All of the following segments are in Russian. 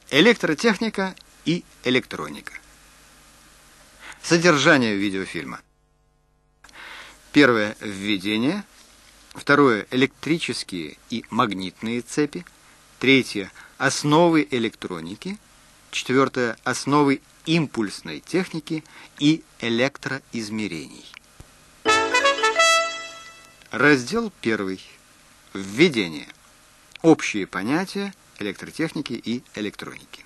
Электротехника и электроника. Содержание видеофильма. Первое – введение. Второе – электрические и магнитные цепи. Третье – основы электроники. Четвертое – основы импульсной техники и электроизмерений. Раздел 1. Введение. Общие понятия электротехники и электроники.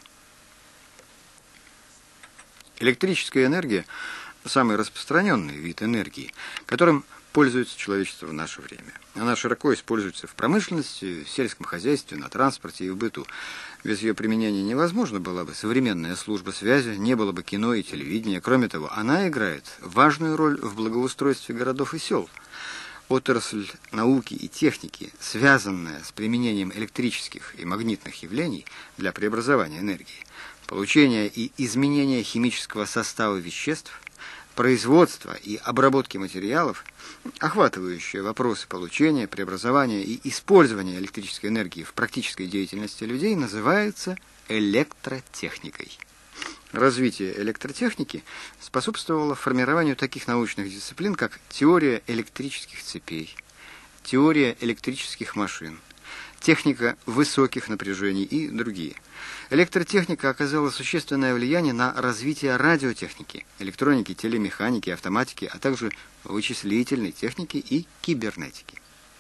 Электрическая энергия – самый распространенный вид энергии, которым пользуется человечество в наше время. Она широко используется в промышленности, в сельском хозяйстве, на транспорте и в быту. Без ее применения невозможна была бы современная служба связи, не было бы кино и телевидения. Кроме того, она играет важную роль в благоустройстве городов и сел. Отрасль науки и техники, связанная с применением электрических и магнитных явлений для преобразования энергии, получения и изменения химического состава веществ, производства и обработки материалов, охватывающая вопросы получения, преобразования и использования электрической энергии в практической деятельности людей, называется электротехникой. Развитие электротехники способствовало формированию таких научных дисциплин, как теория электрических цепей, теория электрических машин, техника высоких напряжений и другие. Электротехника оказала существенное влияние на развитие радиотехники, электроники, телемеханики, автоматики, а также вычислительной техники и кибернетики.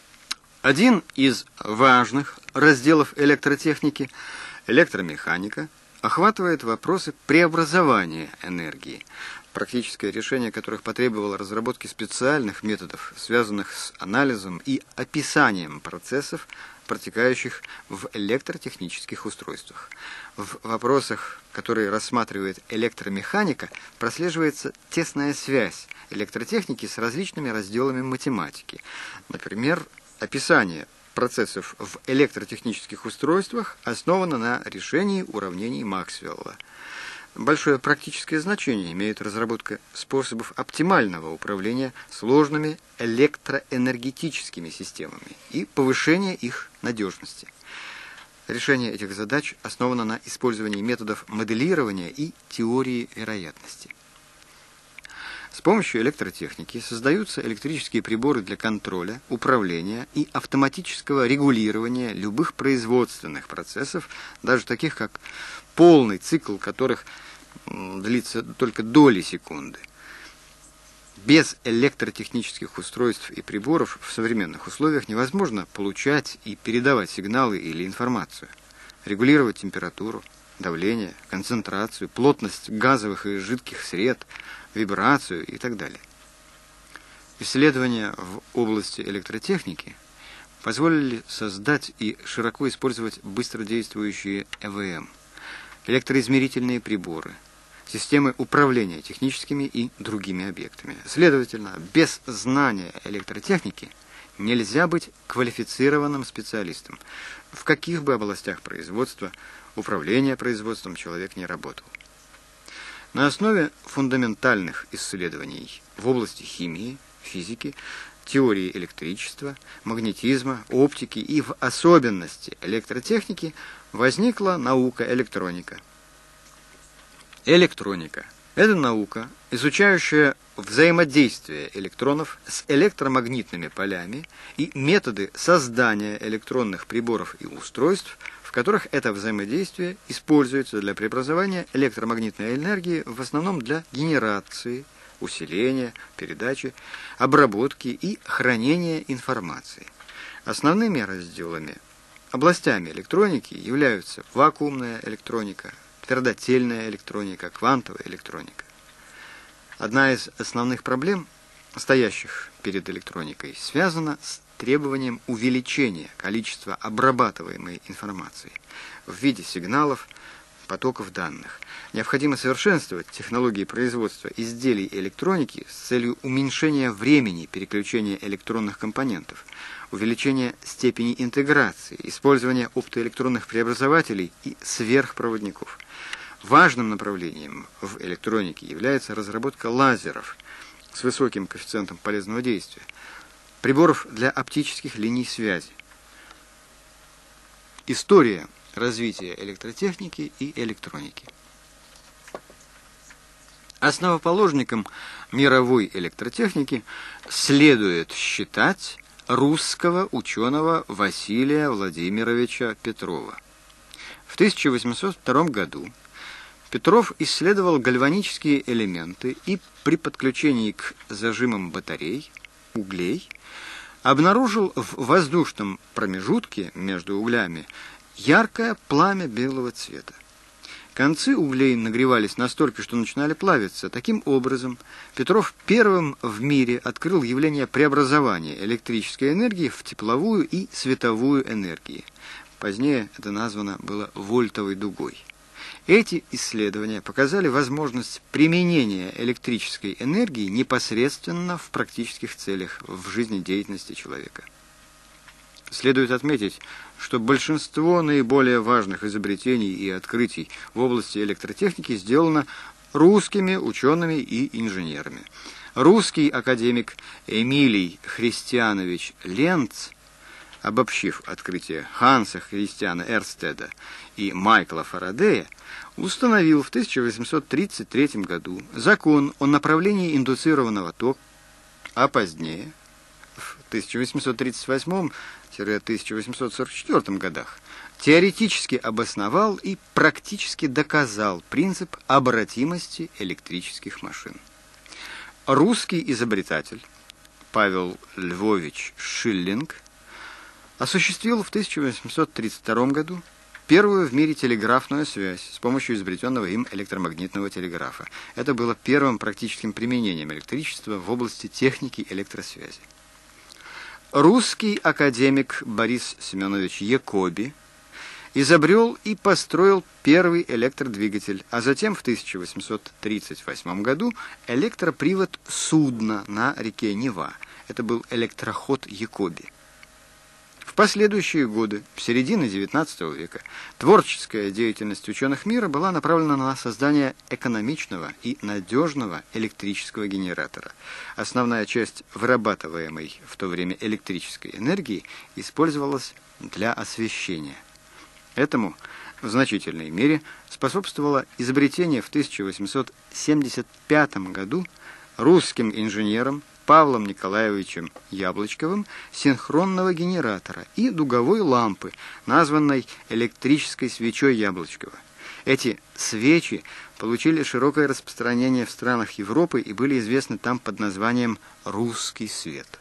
Один из важных разделов электротехники – электромеханика – охватывает вопросы преобразования энергии, практическое решение которых потребовало разработки специальных методов, связанных с анализом и описанием процессов, протекающих в электротехнических устройствах. В вопросах, которые рассматривает электромеханика, прослеживается тесная связь электротехники с различными разделами математики. Например, описание процессов в электротехнических устройствах основано на решении уравнений Максвелла. Большое практическое значение имеет разработка способов оптимального управления сложными электроэнергетическими системами и повышение их надежности. Решение этих задач основано на использовании методов моделирования и теории вероятности. С помощью электротехники создаются электрические приборы для контроля, управления и автоматического регулирования любых производственных процессов, даже таких, как полный цикл которых длится только доли секунды. Без электротехнических устройств и приборов в современных условиях невозможно получать и передавать сигналы или информацию, регулировать температуру, давление, концентрацию, плотность газовых и жидких сред, вибрацию и так далее. Исследования в области электротехники позволили создать и широко использовать быстродействующие ЭВМ, электроизмерительные приборы, системы управления техническими и другими объектами. Следовательно, без знания электротехники нельзя быть квалифицированным специалистом, в каких бы областях производства, управления производством человек не работал. На основе фундаментальных исследований в области химии, физики, теории электричества, магнетизма, оптики и в особенности электротехники возникла наука электроника. Электроника – это наука, изучающая взаимодействие электронов с электромагнитными полями и методы создания электронных приборов и устройств, в которых это взаимодействие используется для преобразования электромагнитной энергии в основном для генерации, усиления, передачи, обработки и хранения информации. Основными разделами, областями электроники являются вакуумная электроника, твердотельная электроника, квантовая электроника. Одна из основных проблем, стоящих перед электроникой, связана с требованием увеличения количества обрабатываемой информации в виде сигналов, потоков данных. Необходимо совершенствовать технологии производства изделий электроники с целью уменьшения времени переключения электронных компонентов, увеличения степени интеграции, использования оптоэлектронных преобразователей и сверхпроводников. Важным направлением в электронике является разработка лазеров с высоким коэффициентом полезного действия, приборов для оптических линий связи. История развития электротехники и электроники. Основоположником мировой электротехники следует считать русского ученого Василия Владимировича Петрова. В 1802 году Петров исследовал гальванические элементы и при подключении к зажимам батарей, углей, обнаружил в воздушном промежутке между углями яркое пламя белого цвета. Концы углей нагревались настолько, что начинали плавиться. Таким образом, Петров первым в мире открыл явление преобразования электрической энергии в тепловую и световую энергии. Позднее это названо было вольтовой дугой. Эти исследования показали возможность применения электрической энергии непосредственно в практических целях в жизнедеятельности человека. Следует отметить, что большинство наиболее важных изобретений и открытий в области электротехники сделано русскими учеными и инженерами. Русский академик Эмилий Христианович Ленц, обобщив открытия Ханса Христиана Эрстеда и Майкла Фарадея, установил в 1833 году закон о направлении индуцированного тока, а позднее, в 1838-1844 годах, теоретически обосновал и практически доказал принцип обратимости электрических машин. Русский изобретатель Павел Львович Шиллинг осуществил в 1832 году первую в мире телеграфную связь с помощью изобретенного им электромагнитного телеграфа. Это было первым практическим применением электричества в области техники электросвязи. Русский академик Борис Семенович Якоби изобрел и построил первый электродвигатель, а затем в 1838 году электропривод судна на реке Нева. Это был электроход Якоби. В последующие годы, в середине XIX века, творческая деятельность ученых мира была направлена на создание экономичного и надежного электрического генератора. Основная часть вырабатываемой в то время электрической энергии использовалась для освещения. Этому в значительной мере способствовало изобретение в 1875 году русским инженером Павлом Николаевичем Яблочковым синхронного генератора и дуговой лампы, названной электрической свечой Яблочкова. Эти свечи получили широкое распространение в странах Европы и были известны там под названием «русский свет».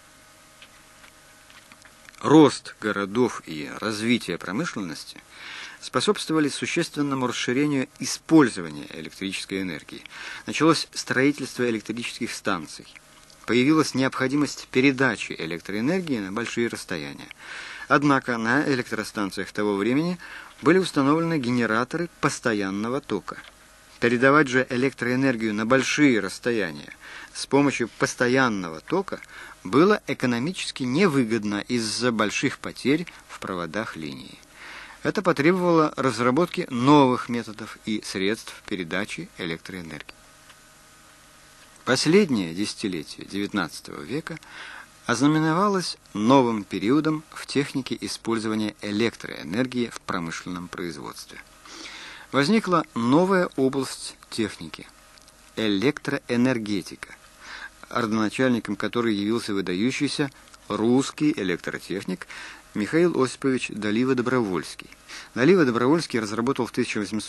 Рост городов и развитие промышленности способствовали существенному расширению использования электрической энергии. Началось строительство электрических станций. Появилась необходимость передачи электроэнергии на большие расстояния. Однако на электростанциях того времени были установлены генераторы постоянного тока. Передавать же электроэнергию на большие расстояния с помощью постоянного тока было экономически невыгодно из-за больших потерь в проводах линии. Это потребовало разработки новых методов и средств передачи электроэнергии. Последнее десятилетие XIX века ознаменовалось новым периодом в технике использования электроэнергии в промышленном производстве. Возникла новая область техники – электроэнергетика, родоначальником которой явился выдающийся русский электротехник Михаил Осипович Далива-Добровольский. Далива-Добровольский разработал в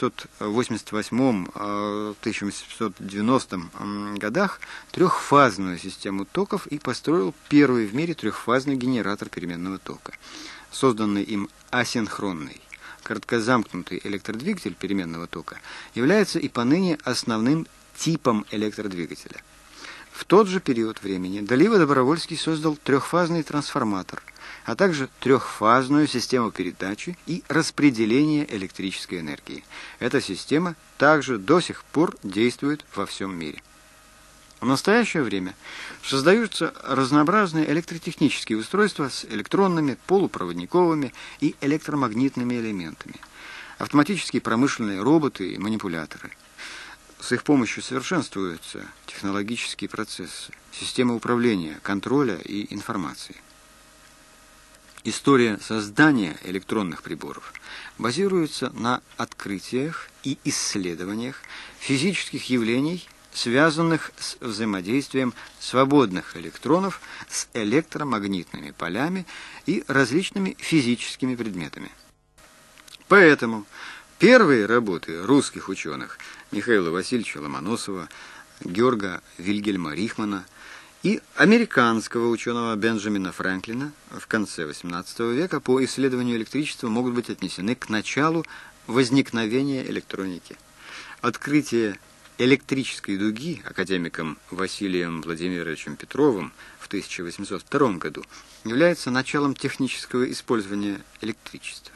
1888-1890 годах трехфазную систему токов и построил первый в мире трехфазный генератор переменного тока. Созданный им асинхронный, короткозамкнутый электродвигатель переменного тока является и поныне основным типом электродвигателя. В тот же период времени Далива-Добровольский создал трехфазный трансформатор, а также трехфазную систему передачи и распределения электрической энергии. Эта система также до сих пор действует во всем мире. В настоящее время создаются разнообразные электротехнические устройства с электронными, полупроводниковыми и электромагнитными элементами, автоматические промышленные роботы и манипуляторы. С их помощью совершенствуются технологические процессы, системы управления, контроля и информации. История создания электронных приборов базируется на открытиях и исследованиях физических явлений, связанных с взаимодействием свободных электронов с электромагнитными полями и различными физическими предметами. Поэтому первые работы русских ученых Михаила Васильевича Ломоносова, Георга Вильгельма Рихмана и американского ученого Бенджамина Франклина в конце XVIII века по исследованию электричества могут быть отнесены к началу возникновения электроники. Открытие электрической дуги академиком Василием Владимировичем Петровым в 1802 году является началом технического использования электричества.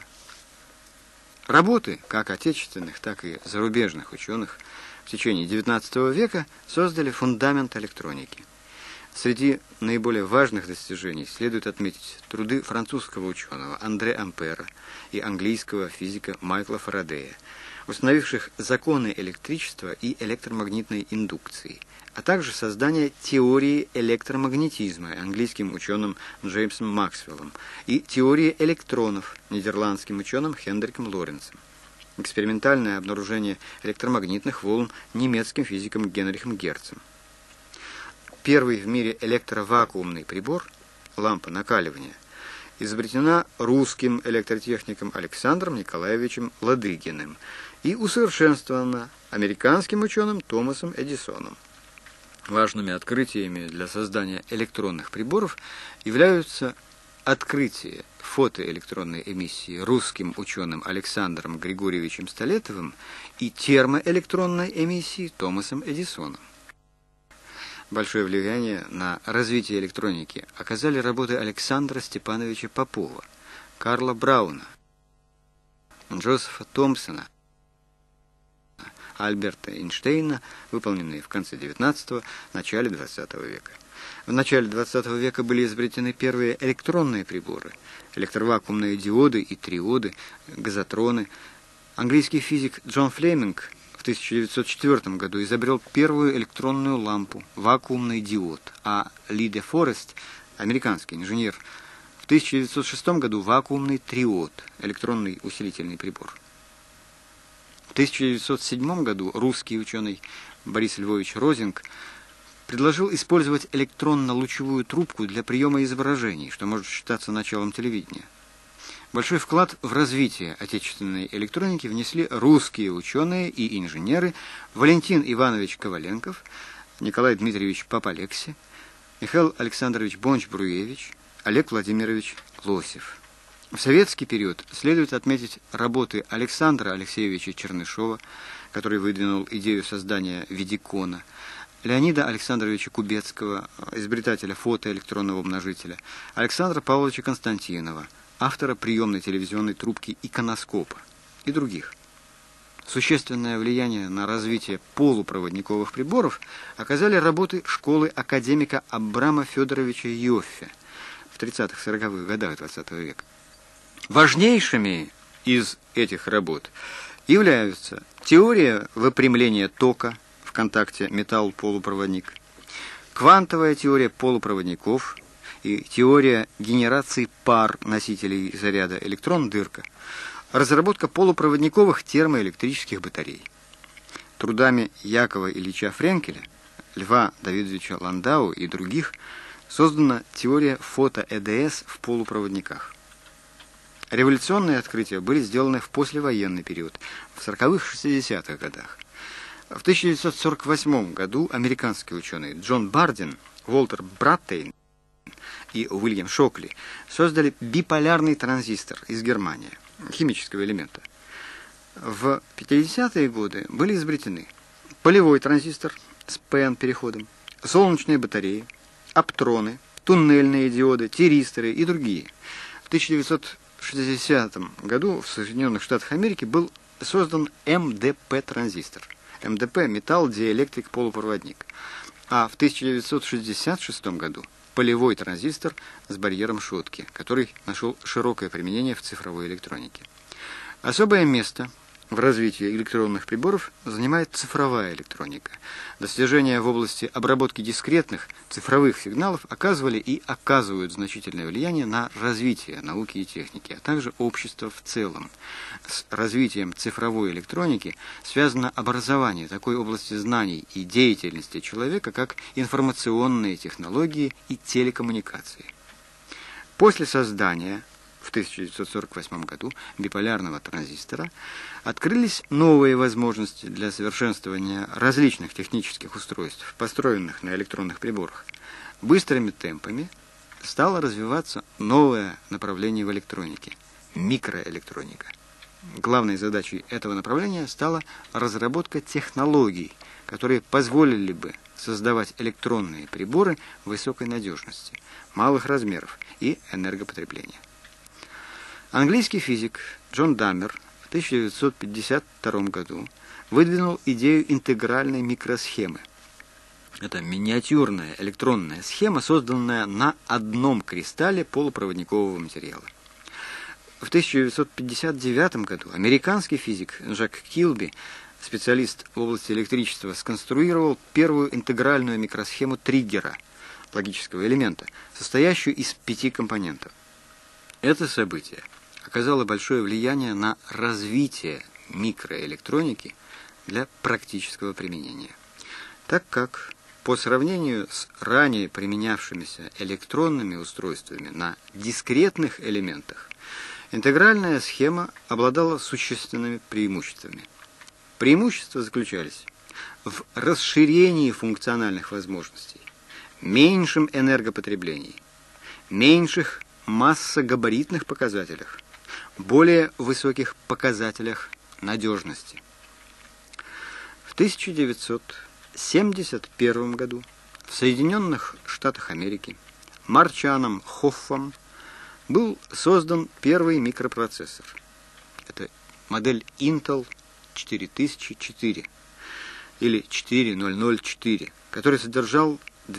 Работы как отечественных, так и зарубежных ученых в течение XIX века создали фундамент электроники. Среди наиболее важных достижений следует отметить труды французского ученого Андре Ампера и английского физика Майкла Фарадея, установивших законы электричества и электромагнитной индукции, а также создание теории электромагнетизма английским ученым Джеймсом Максвеллом и теории электронов нидерландским ученым Хендриком Лоренцем, экспериментальное обнаружение электромагнитных волн немецким физиком Генрихом Герцем. Первый в мире электровакуумный прибор, лампа накаливания, изобретена русским электротехником Александром Николаевичем Ладыгиным и усовершенствована американским ученым Томасом Эдисоном. Важными открытиями для создания электронных приборов являются открытие фотоэлектронной эмиссии русским ученым Александром Григорьевичем Столетовым и термоэлектронной эмиссии Томасом Эдисоном. Большое влияние на развитие электроники оказали работы Александра Степановича Попова, Карла Брауна, Джозефа Томпсона, Альберта Эйнштейна, выполненные в конце XIX – начале XX века. В начале XX века были изобретены первые электронные приборы – электровакуумные диоды и триоды, газотроны. Английский физик Джон Флеминг в 1904 году изобрел первую электронную лампу, вакуумный диод, а Ли де Форест, американский инженер, в 1906 году вакуумный триод, электронный усилительный прибор. В 1907 году русский ученый Борис Львович Розинг предложил использовать электронно-лучевую трубку для приема изображений, что может считаться началом телевидения. Большой вклад в развитие отечественной электроники внесли русские ученые и инженеры Валентин Иванович Коваленков, Николай Дмитриевич Папалекси, Михаил Александрович Бонч-Бруевич, Олег Владимирович Лосев. В советский период следует отметить работы Александра Алексеевича Чернышова, который выдвинул идею создания видикона, Леонида Александровича Кубецкого, изобретателя фотоэлектронного умножителя, Александра Павловича Константинова, автора приемной телевизионной трубки иконоскопа и других. Существенное влияние на развитие полупроводниковых приборов оказали работы школы академика Абрама Федоровича Йоффе в 30-40-х годах XX века. Важнейшими из этих работ являются теория выпрямления тока в контакте металл-полупроводник, квантовая теория полупроводников и теория генерации пар носителей заряда электрон-дырка, разработка полупроводниковых термоэлектрических батарей. Трудами Якова Ильича Френкеля, Льва Давидовича Ландау и других создана теория фото-ЭДС в полупроводниках. Революционные открытия были сделаны в послевоенный период, в 40-х-60-х годах. В 1948 году американские ученые Джон Бардин, Уолтер Браттейн и Уильям Шокли создали биполярный транзистор из Германии, химического элемента. В 50-е годы были изобретены полевой транзистор с ПН-переходом, солнечные батареи, оптроны, туннельные диоды, тиристоры и другие. В 1960 году в Соединенных Штатах Америки был создан МДП-транзистор. МДП – металл-диэлектрик-полупроводник. А в 1966 году полевой транзистор с барьером Шотки, который нашел широкое применение в цифровой электронике. Особое место в развитии электронных приборов занимает цифровая электроника. Достижения в области обработки дискретных цифровых сигналов оказывали и оказывают значительное влияние на развитие науки и техники, а также общества в целом. С развитием цифровой электроники связано образование такой области знаний и деятельности человека, как информационные технологии и телекоммуникации. После создания в 1948 году биполярного транзистора открылись новые возможности для совершенствования различных технических устройств, построенных на электронных приборах. Быстрыми темпами стало развиваться новое направление в электронике – микроэлектроника. Главной задачей этого направления стала разработка технологий, которые позволили бы создавать электронные приборы высокой надежности, малых размеров и энергопотребления. Английский физик Джон Даммер в 1952 году выдвинул идею интегральной микросхемы. Это миниатюрная электронная схема, созданная на одном кристалле полупроводникового материала. В 1959 году американский физик Жак Килби, специалист в области электричества, сконструировал первую интегральную микросхему триггера, логического элемента, состоящую из 5 компонентов. Это событие оказало большое влияние на развитие микроэлектроники для практического применения, так как по сравнению с ранее применявшимися электронными устройствами на дискретных элементах, интегральная схема обладала существенными преимуществами. Преимущества заключались в расширении функциональных возможностей, меньшем энергопотреблении, меньших массогабаритных показателях, более высоких показателях надежности. В 1971 году в Соединенных Штатах Америки Марчаном Хоффом был создан первый микропроцессор. Это модель Intel 4004 или 4004, который содержал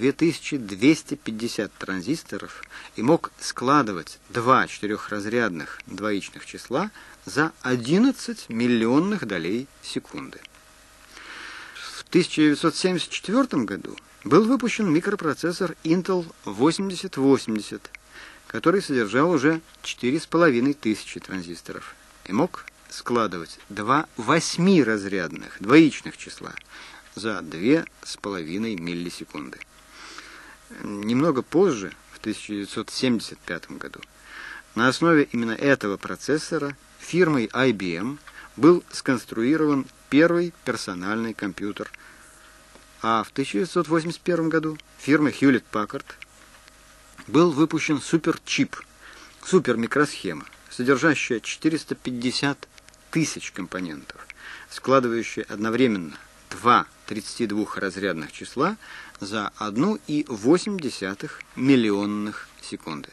2250 транзисторов и мог складывать два четырехразрядных двоичных числа за 11 миллионных долей секунды. В 1974 году был выпущен микропроцессор Intel 8080, который содержал уже 4500 транзисторов и мог складывать два восьмиразрядных двоичных числа за 2,5 миллисекунды. Немного позже, в 1975 году, на основе именно этого процессора фирмой IBM был сконструирован первый персональный компьютер, а в 1981 году фирмой Hewlett-Packard был выпущен суперчип, супермикросхема, содержащая 450 тысяч компонентов, складывающая одновременно два 32-разрядных числа за 1,8 миллионных секунды.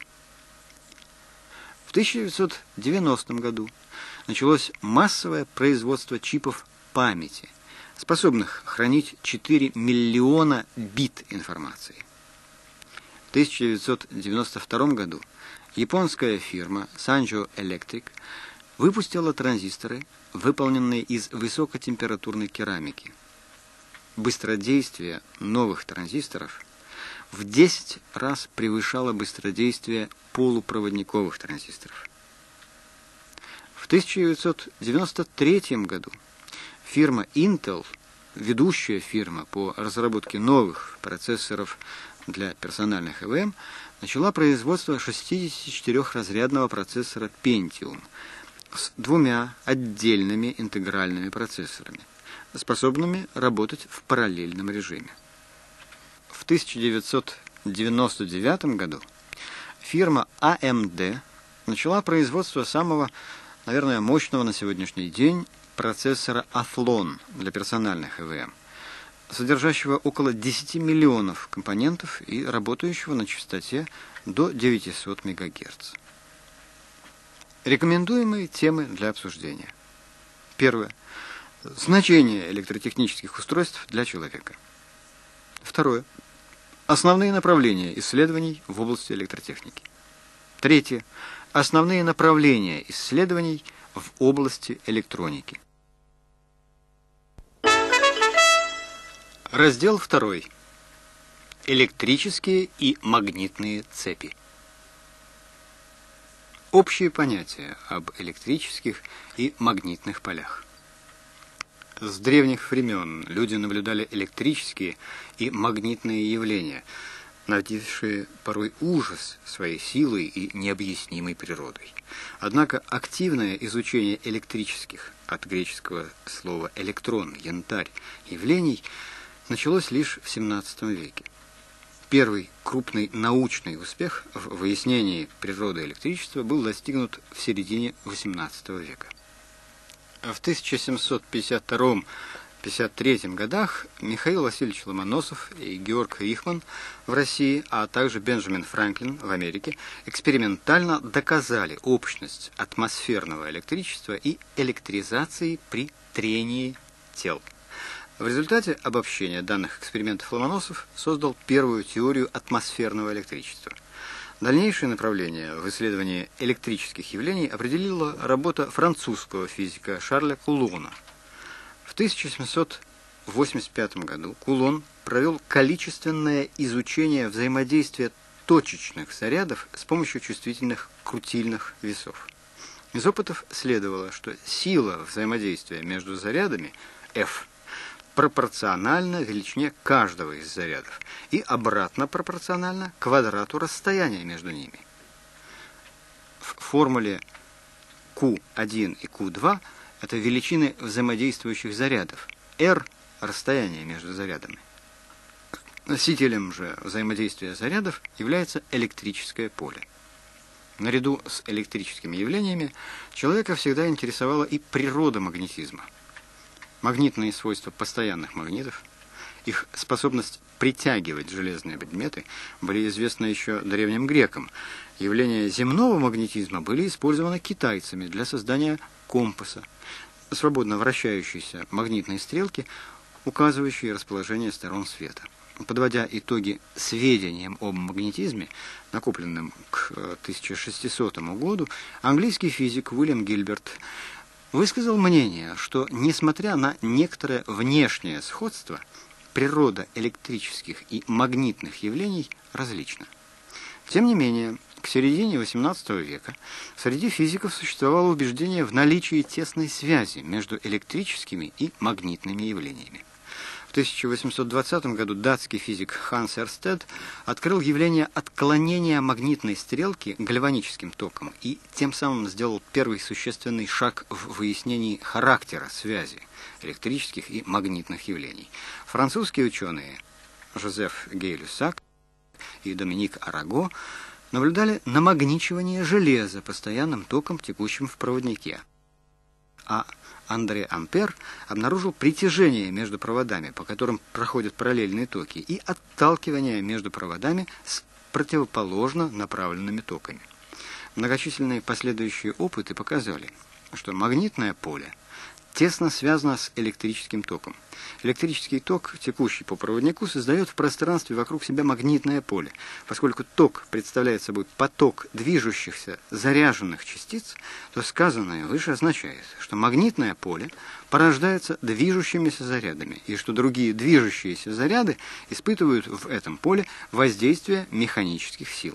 В 1990 году началось массовое производство чипов памяти, способных хранить 4 миллиона бит информации. В 1992 году японская фирма Sanjo Electric выпустила транзисторы, выполненные из высокотемпературной керамики. Быстродействие новых транзисторов в 10 раз превышало быстродействие полупроводниковых транзисторов. В 1993 году фирма Intel, ведущая фирма по разработке новых процессоров для персональных ЭВМ, начала производство 64-разрядного процессора Pentium с двумя отдельными интегральными процессорами, способными работать в параллельном режиме. В 1999 году фирма AMD начала производство самого, наверное, мощного на сегодняшний день процессора Athlon для персональных ЭВМ, содержащего около 10 миллионов компонентов и работающего на частоте до 900 МГц. Рекомендуемые темы для обсуждения. Первое. Значение электротехнических устройств для человека. Второе. Основные направления исследований в области электротехники. Третье. Основные направления исследований в области электроники. Раздел 2. Электрические и магнитные цепи. Общие понятия об электрических и магнитных полях. С древних времен люди наблюдали электрические и магнитные явления, наводившие порой ужас своей силой и необъяснимой природой. Однако активное изучение электрических, от греческого слова «электрон», «янтарь», явлений началось лишь в XVII веке. Первый крупный научный успех в выяснении природы электричества был достигнут в середине XVIII века. В 1752-53 годах Михаил Васильевич Ломоносов и Георг Рихман в России, а также Бенджамин Франклин в Америке экспериментально доказали общность атмосферного электричества и электризации при трении тел. В результате обобщения данных экспериментов Ломоносов создал первую теорию атмосферного электричества. Дальнейшее направление в исследовании электрических явлений определила работа французского физика Шарля Кулона. В 1785 году Кулон провел количественное изучение взаимодействия точечных зарядов с помощью чувствительных крутильных весов. Из опытов следовало, что сила взаимодействия между зарядами F пропорциональна величине каждого из зарядов и обратно пропорциональна квадрату расстояния между ними. В формуле Q1 и Q2 это величины взаимодействующих зарядов, R – расстояние между зарядами. Носителем же взаимодействия зарядов является электрическое поле. Наряду с электрическими явлениями человека всегда интересовала и природа магнетизма. Магнитные свойства постоянных магнитов, их способность притягивать железные предметы были известны еще древним грекам. Явления земного магнетизма были использованы китайцами для создания компаса, свободно вращающейся магнитной стрелки, указывающей расположение сторон света. Подводя итоги сведениям об магнетизме, накопленным к 1600 году, английский физик Уильям Гильберт высказал мнение, что, несмотря на некоторое внешнее сходство, природа электрических и магнитных явлений различна. Тем не менее, к середине XVIII века среди физиков существовало убеждение в наличии тесной связи между электрическими и магнитными явлениями. В 1820 году датский физик Ханс Эрстед открыл явление отклонения магнитной стрелки гальваническим током и тем самым сделал первый существенный шаг в выяснении характера связи электрических и магнитных явлений. Французские ученые Жозеф Гей-Люссак и Доминик Араго наблюдали намагничивание железа постоянным током, текущим в проводнике, а Андре Ампер обнаружил притяжение между проводами, по которым проходят параллельные токи, и отталкивание между проводами с противоположно направленными токами. Многочисленные последующие опыты показали, что магнитное поле тесно связано с электрическим током. Электрический ток, текущий по проводнику, создает в пространстве вокруг себя магнитное поле. Поскольку ток представляет собой поток движущихся заряженных частиц, то сказанное выше означает, что магнитное поле порождается движущимися зарядами, и что другие движущиеся заряды испытывают в этом поле воздействие механических сил.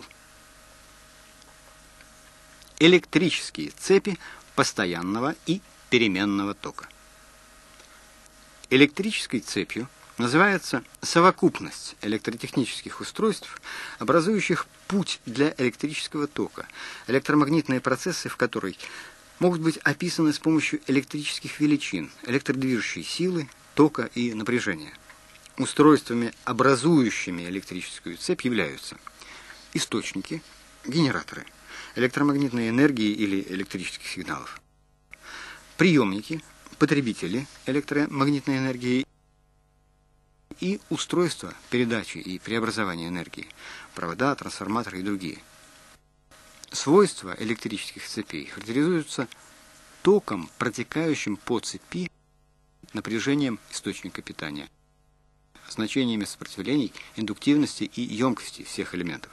Электрические цепи постоянного и переменного тока. Электрической цепью называется совокупность электротехнических устройств, образующих путь для электрического тока, электромагнитные процессы в которой могут быть описаны с помощью электрических величин, электродвижущей силы, тока и напряжения. Устройствами, образующими электрическую цепь, являются источники, генераторы, электромагнитной энергии или электрических сигналов, приемники, потребители электромагнитной энергии и устройства передачи и преобразования энергии, провода, трансформаторы и другие. Свойства электрических цепей характеризуются током, протекающим по цепи, напряжением источника питания, значениями сопротивлений, индуктивности и емкости всех элементов,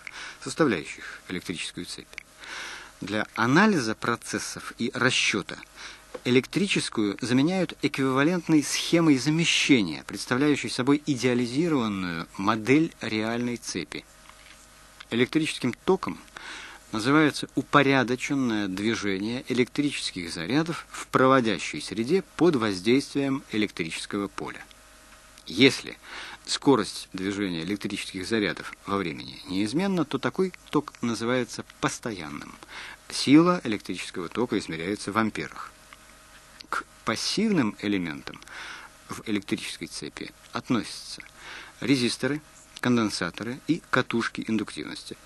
составляющих электрическую цепь. Для анализа процессов и расчета электрическую заменяют эквивалентной схемой замещения, представляющей собой идеализированную модель реальной цепи. Электрическим током называется упорядоченное движение электрических зарядов в проводящей среде под воздействием электрического поля. Если скорость движения электрических зарядов во времени неизменна, то такой ток называется постоянным. Сила электрического тока измеряется в амперах. К пассивным элементам в электрической цепи относятся резисторы, конденсаторы и катушки индуктивности.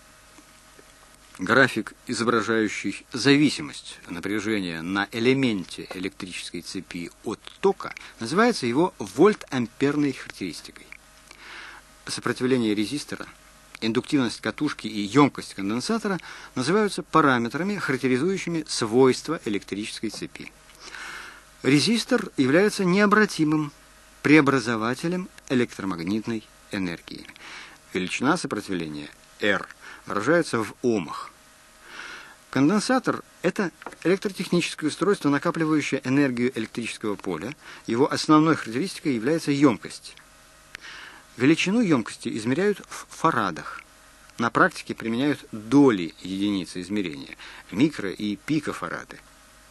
График, изображающий зависимость напряжения на элементе электрической цепи от тока, называется его вольт-амперной характеристикой. Сопротивление резистора, индуктивность катушки и емкость конденсатора называются параметрами, характеризующими свойства электрической цепи. Резистор является необратимым преобразователем электромагнитной энергии. Величина сопротивления R выражается в омах. Конденсатор – это электротехническое устройство, накапливающее энергию электрического поля. Его основной характеристикой является емкость. Величину емкости измеряют в фарадах. На практике применяют доли единицы измерения – микро- и пикофарады.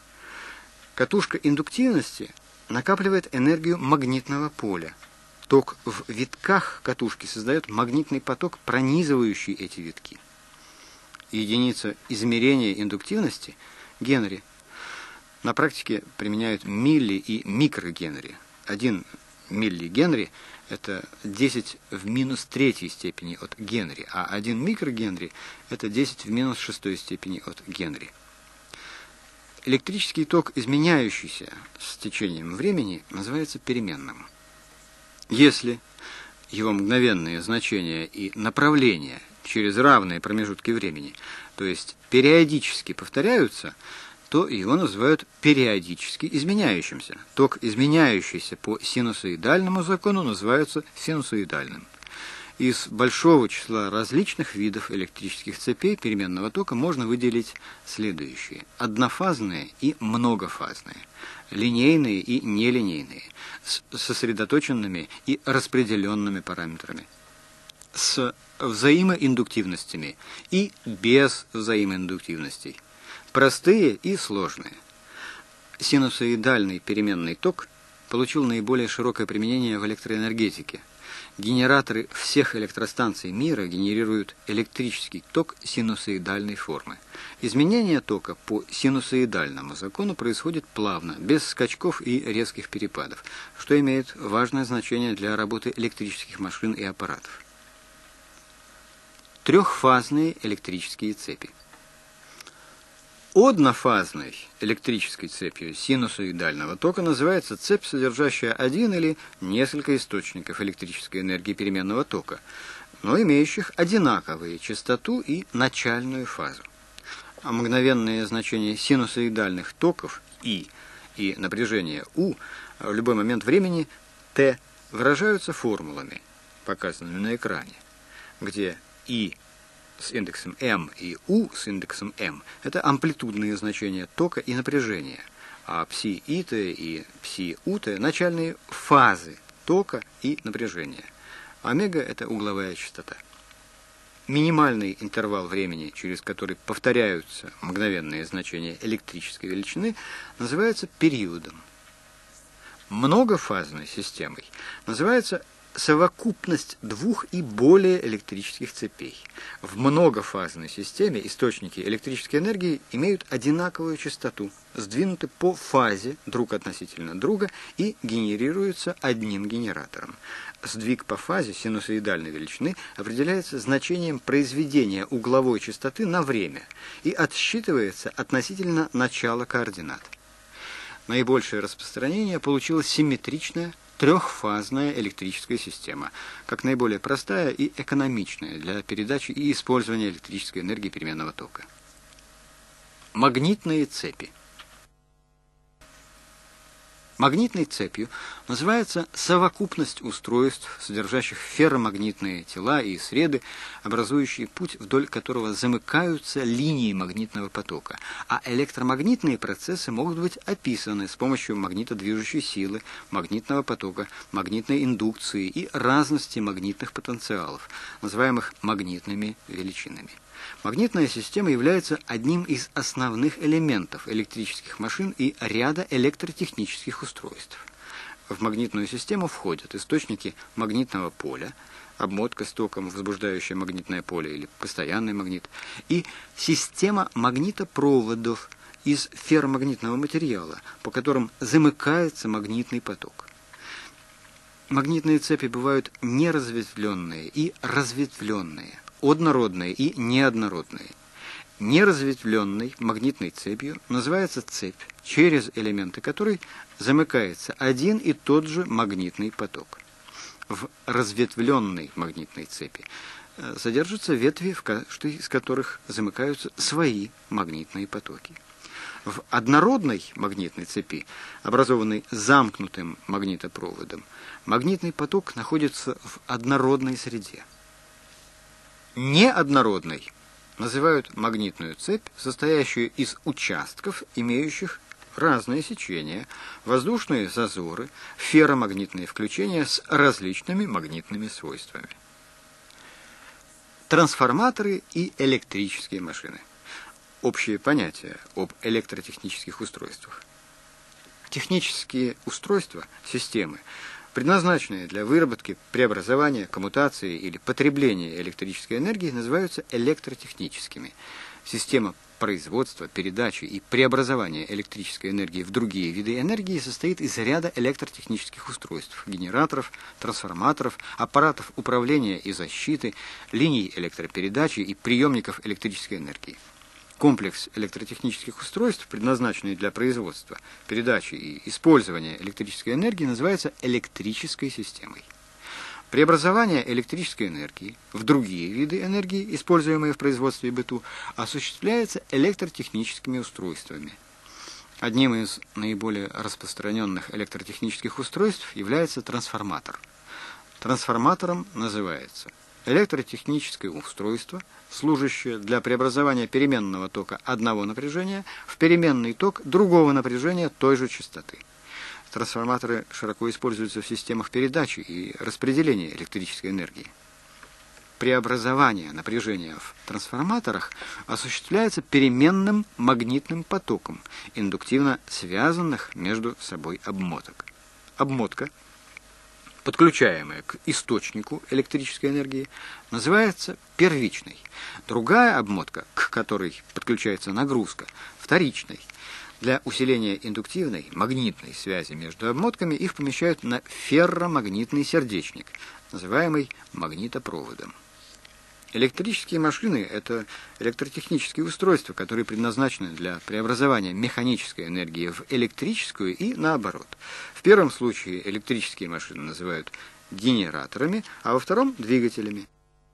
Катушка индуктивности накапливает энергию магнитного поля. Ток в витках катушки создает магнитный поток, пронизывающий эти витки. Единица измерения индуктивности – Генри. На практике применяют милли- и микрогенри. 1 миллигенри – это 10 в минус третьей степени от Генри, а 1 микрогенри – это 10 в минус шестой степени от Генри. Электрический ток, изменяющийся с течением времени, называется переменным. Если его мгновенные значения и направления через равные промежутки времени, то есть периодически повторяются, то его называют периодически изменяющимся. Ток, изменяющийся по синусоидальному закону, называется синусоидальным. Из большого числа различных видов электрических цепей переменного тока можно выделить следующие: однофазные и многофазные, линейные и нелинейные, с сосредоточенными и распределенными параметрами, с взаимоиндуктивностями и без взаимоиндуктивностей, простые и сложные. Синусоидальный переменный ток получил наиболее широкое применение в электроэнергетике. Генераторы всех электростанций мира генерируют электрический ток синусоидальной формы. Изменение тока по синусоидальному закону происходит плавно, без скачков и резких перепадов, что имеет важное значение для работы электрических машин и аппаратов. Трехфазные электрические цепи. Однофазной электрической цепью синусоидального тока называется цепь, содержащая один или несколько источников электрической энергии переменного тока, но имеющих одинаковые частоту и начальную фазу. А мгновенные значения синусоидальных токов и напряжение U в любой момент времени t выражаются формулами, показанными на экране, где I с индексом m и U с индексом m – это амплитудные значения тока и напряжения, а пси-ит и пси-ут – начальные фазы тока и напряжения. Омега – это угловая частота. Минимальный интервал времени, через который повторяются мгновенные значения электрической величины, называется периодом. Многофазной системой называется совокупность двух и более электрических цепей. В многофазной системе источники электрической энергии имеют одинаковую частоту, сдвинуты по фазе друг относительно друга и генерируются одним генератором. Сдвиг по фазе синусоидальной величины определяется значением произведения угловой частоты на время и отсчитывается относительно начала координат. Наибольшее распространение получила симметричная трехфазная электрическая система, как наиболее простая и экономичная для передачи и использования электрической энергии переменного тока. Магнитные цепи. Магнитной цепью называется совокупность устройств, содержащих ферромагнитные тела и среды, образующие путь, вдоль которого замыкаются линии магнитного потока, а электромагнитные процессы могут быть описаны с помощью магнитодвижущей силы, магнитного потока, магнитной индукции и разности магнитных потенциалов, называемых магнитными величинами. Магнитная система является одним из основных элементов электрических машин и ряда электротехнических устройств. В магнитную систему входят источники магнитного поля, обмотка с током, возбуждающая магнитное поле или постоянный магнит, и система магнитопроводов из ферромагнитного материала, по которым замыкается магнитный поток. Магнитные цепи бывают неразветвленные и разветвленные, однородные и неоднородные. Неразветвленной магнитной цепью называется цепь, через элементы которой замыкается один и тот же магнитный поток. В разветвленной магнитной цепи содержатся ветви, в каждой из которых замыкаются свои магнитные потоки. В однородной магнитной цепи, образованной замкнутым магнитопроводом, магнитный поток находится в однородной среде. Неоднородной называют магнитную цепь, состоящую из участков, имеющих разные сечения, воздушные зазоры, ферромагнитные включения с различными магнитными свойствами. Трансформаторы и электрические машины. Общие понятия об электротехнических устройствах. Технические устройства, системы, предназначенные для выработки, преобразования, коммутации или потребления электрической энергии, называются электротехническими. Система производства, передачи и преобразования электрической энергии в другие виды энергии состоит из ряда электротехнических устройств, генераторов, трансформаторов, аппаратов управления и защиты, линий электропередачи и приемников электрической энергии. Комплекс электротехнических устройств, предназначенный для производства, передачи и использования электрической энергии, называется электрической системой. Преобразование электрической энергии в другие виды энергии, используемые в производстве и быту, осуществляется электротехническими устройствами. Одним из наиболее распространенных электротехнических устройств является трансформатор. Трансформатором называется электротехническое устройство, служащее для преобразования переменного тока одного напряжения в переменный ток другого напряжения той же частоты. Трансформаторы широко используются в системах передачи и распределения электрической энергии. Преобразование напряжения в трансформаторах осуществляется переменным магнитным потоком индуктивно связанных между собой обмоток. Обмотка, подключаемая к источнику электрической энергии, называется первичной. Другая обмотка, к которой подключается нагрузка, вторичной. Для усиления индуктивной, магнитной связи между обмотками их помещают на ферромагнитный сердечник, называемый магнитопроводом. Электрические машины – это электротехнические устройства, которые предназначены для преобразования механической энергии в электрическую и наоборот. В первом случае электрические машины называют генераторами, а во втором – двигателями.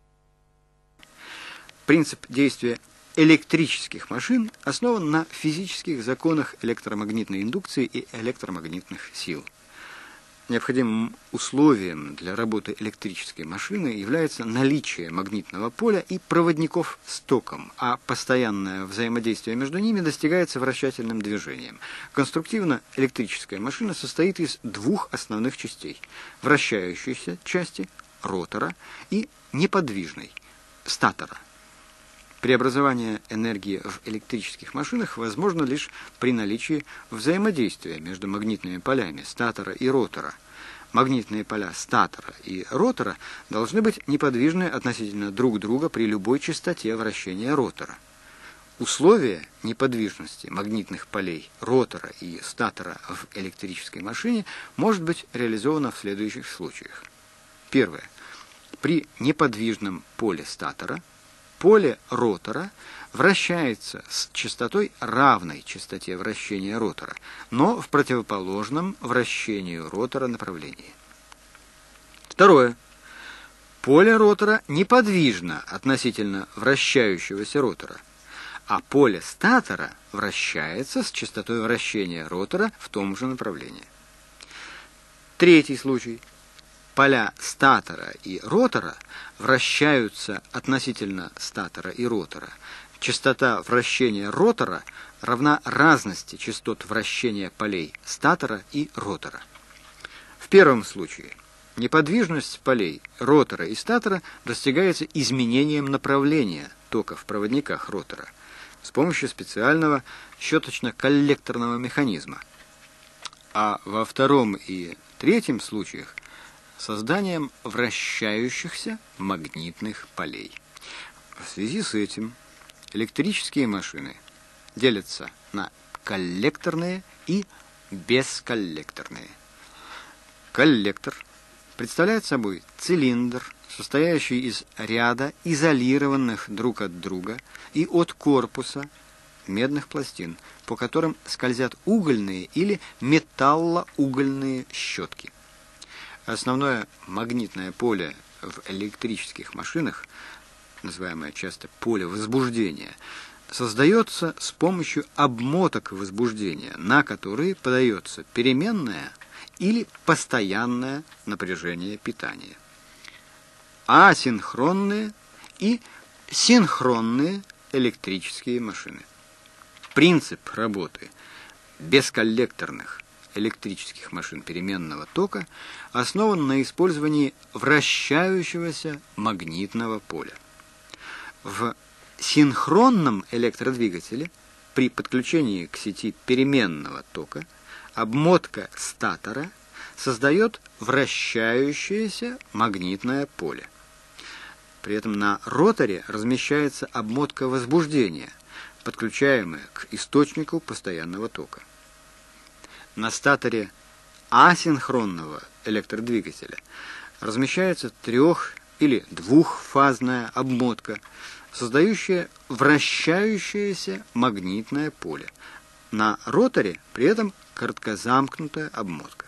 Принцип действия электрических машин основан на физических законах электромагнитной индукции и электромагнитных сил. Необходимым условием для работы электрической машины является наличие магнитного поля и проводников с током, а постоянное взаимодействие между ними достигается вращательным движением. Конструктивно электрическая машина состоит из двух основных частей – вращающейся части, ротора, и неподвижной, статора. Преобразование энергии в электрических машинах возможно лишь при наличии взаимодействия между магнитными полями статора и ротора. Магнитные поля статора и ротора должны быть неподвижны относительно друг друга при любой частоте вращения ротора. Условие неподвижности магнитных полей ротора и статора в электрической машине может быть реализовано в следующих случаях. Первое. При неподвижном поле статора поле ротора вращается с частотой, равной частоте вращения ротора, но в противоположном вращению ротора направлении. Второе. Поле ротора неподвижно относительно вращающегося ротора, а поле статора вращается с частотой вращения ротора в том же направлении. Третий случай. Поля статора и ротора вращаются относительно статора и ротора. Частота вращения ротора равна разности частот вращения полей статора и ротора. В первом случае неподвижность полей ротора и статора достигается изменением направления тока в проводниках ротора с помощью специального щеточно-коллекторного механизма. А во втором и третьем случаях созданием вращающихся магнитных полей. В связи с этим электрические машины делятся на коллекторные и бесколлекторные. Коллектор представляет собой цилиндр, состоящий из ряда изолированных друг от друга и от корпуса медных пластин, по которым скользят угольные или металлоугольные щетки. Основное магнитное поле в электрических машинах, называемое часто поле возбуждения, создается с помощью обмоток возбуждения, на которые подается переменное или постоянное напряжение питания. Асинхронные и синхронные электрические машины. Принцип работы бесколлекторных электрических машин переменного тока основан на использовании вращающегося магнитного поля. В синхронном электродвигателе при подключении к сети переменного тока обмотка статора создает вращающееся магнитное поле. При этом на роторе размещается обмотка возбуждения, подключаемая к источнику постоянного тока. На статоре асинхронного электродвигателя размещается трех- или двухфазная обмотка, создающая вращающееся магнитное поле. На роторе при этом короткозамкнутая обмотка.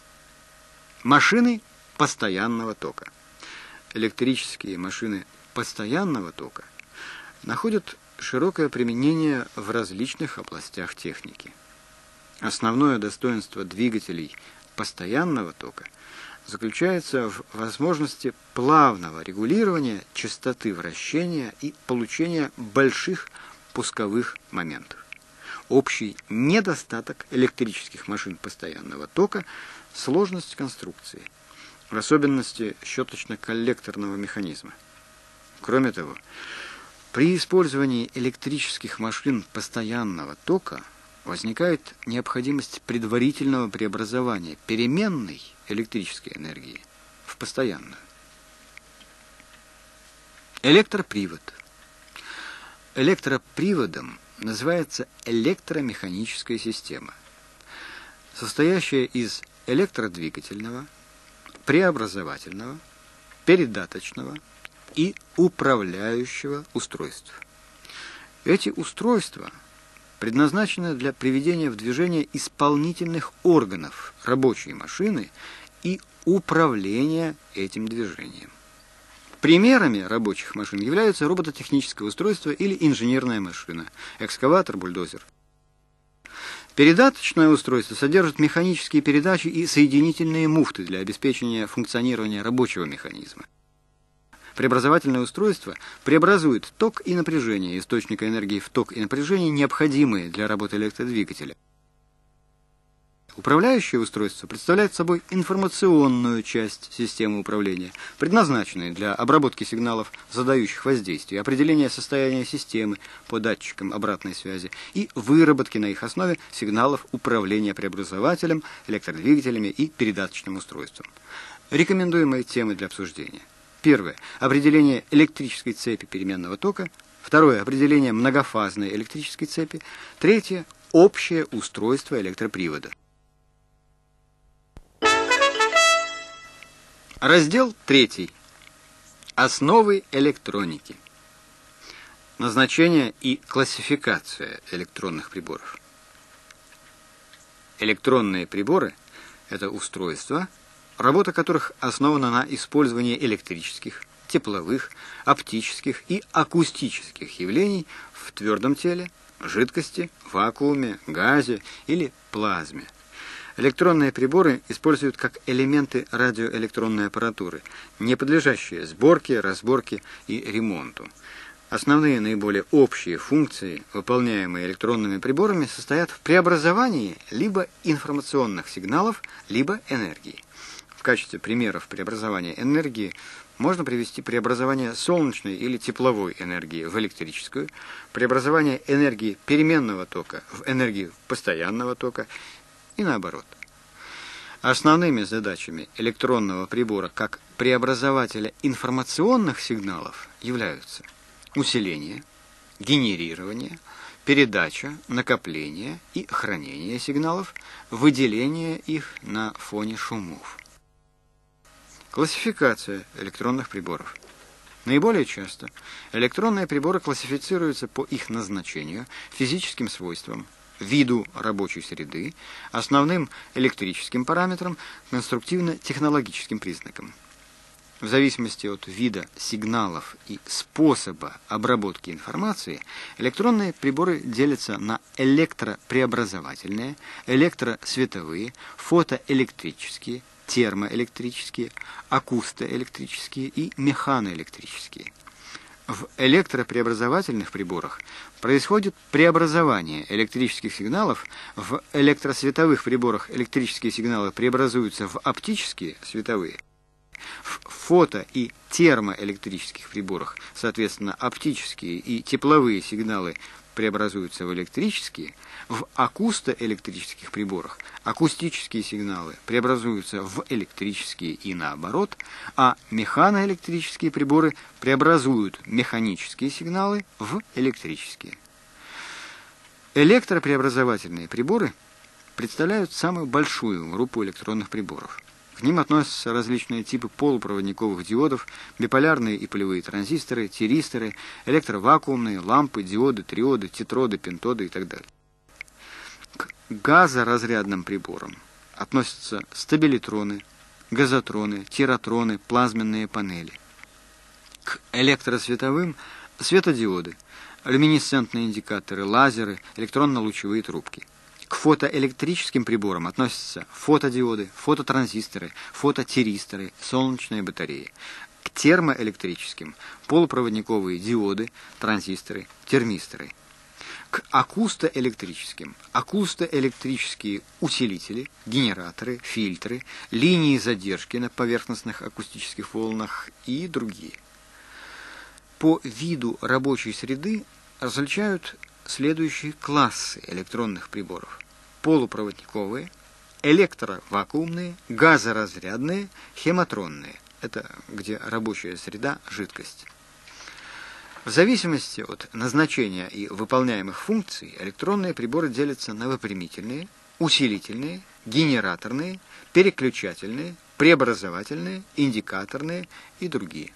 Машины постоянного тока. Электрические машины постоянного тока находят широкое применение в различных областях техники. Основное достоинство двигателей постоянного тока заключается в возможности плавного регулирования частоты вращения и получения больших пусковых моментов. Общий недостаток электрических машин постоянного тока – сложность конструкции, в особенности щеточно-коллекторного механизма. Кроме того, при использовании электрических машин постоянного тока возникает необходимость предварительного преобразования переменной электрической энергии в постоянную. Электропривод. Электроприводом называется электромеханическая система, состоящая из электродвигательного, преобразовательного, передаточного и управляющего устройств. Эти устройства предназначены для приведения в движение исполнительных органов рабочей машины и управления этим движением. Примерами рабочих машин являются робототехническое устройство или инженерная машина, экскаватор, бульдозер. Передаточное устройство содержит механические передачи и соединительные муфты для обеспечения функционирования рабочего механизма. Преобразовательное устройство преобразует ток и напряжение источника энергии в ток и напряжение, необходимые для работы электродвигателя. Управляющее устройство представляет собой информационную часть системы управления, предназначенную для обработки сигналов, задающих воздействие, определения состояния системы по датчикам обратной связи и выработки на их основе сигналов управления преобразователем, электродвигателями и передаточным устройством. Рекомендуемые темы для обсуждения. Первое. Определение электрической цепи переменного тока. Второе. Определение многофазной электрической цепи. Третье. Общее устройство электропривода. Раздел 3. Основы электроники. Назначение и классификация электронных приборов. Электронные приборы – это устройства, работа которых основана на использовании электрических, тепловых, оптических и акустических явлений в твердом теле, жидкости, вакууме, газе или плазме. Электронные приборы используют как элементы радиоэлектронной аппаратуры, не подлежащие сборке, разборке и ремонту. Основные наиболее общие функции, выполняемые электронными приборами, состоят в преобразовании либо информационных сигналов, либо энергии. В качестве примеров преобразования энергии можно привести преобразование солнечной или тепловой энергии в электрическую, преобразование энергии переменного тока в энергию постоянного тока и наоборот. Основными задачами электронного прибора как преобразователя информационных сигналов являются усиление, генерирование, передача, накопление и хранение сигналов, выделение их на фоне шумов. Классификация электронных приборов. Наиболее часто электронные приборы классифицируются по их назначению, физическим свойствам, виду рабочей среды, основным электрическим параметрам, конструктивно-технологическим признакам. В зависимости от вида сигналов и способа обработки информации, электронные приборы делятся на электропреобразовательные, электросветовые, фотоэлектрические, термоэлектрические, акустоэлектрические и механоэлектрические. В электропреобразовательных приборах происходит преобразование электрических сигналов, в электросветовых приборах электрические сигналы преобразуются в оптические световые, в фото- и термоэлектрических приборах, соответственно, оптические и тепловые сигналы преобразуются в электрические, в акустоэлектрических приборах акустические сигналы преобразуются в электрические и наоборот, а механоэлектрические приборы преобразуют механические сигналы в электрические. Электропреобразовательные приборы представляют самую большую группу электронных приборов. К ним относятся различные типы полупроводниковых диодов, биполярные и полевые транзисторы, тиристоры, электровакуумные, лампы, диоды, триоды, тетроды, пентоды и так далее. К газоразрядным приборам относятся стабилитроны, газотроны, тиротроны, плазменные панели. К электросветовым – светодиоды, люминесцентные индикаторы, лазеры, электронно-лучевые трубки. К фотоэлектрическим приборам относятся фотодиоды, фототранзисторы, фототиристоры, солнечные батареи. К термоэлектрическим – полупроводниковые диоды, транзисторы, термисторы. К акустоэлектрическим – акустоэлектрические усилители, генераторы, фильтры, линии задержки на поверхностных акустических волнах и другие. По виду рабочей среды различают следующие классы электронных приборов: полупроводниковые, электровакуумные, газоразрядные, хемотронные. Это где рабочая среда – жидкость. В зависимости от назначения и выполняемых функций электронные приборы делятся на выпрямительные, усилительные, генераторные, переключательные, преобразовательные, индикаторные и другие.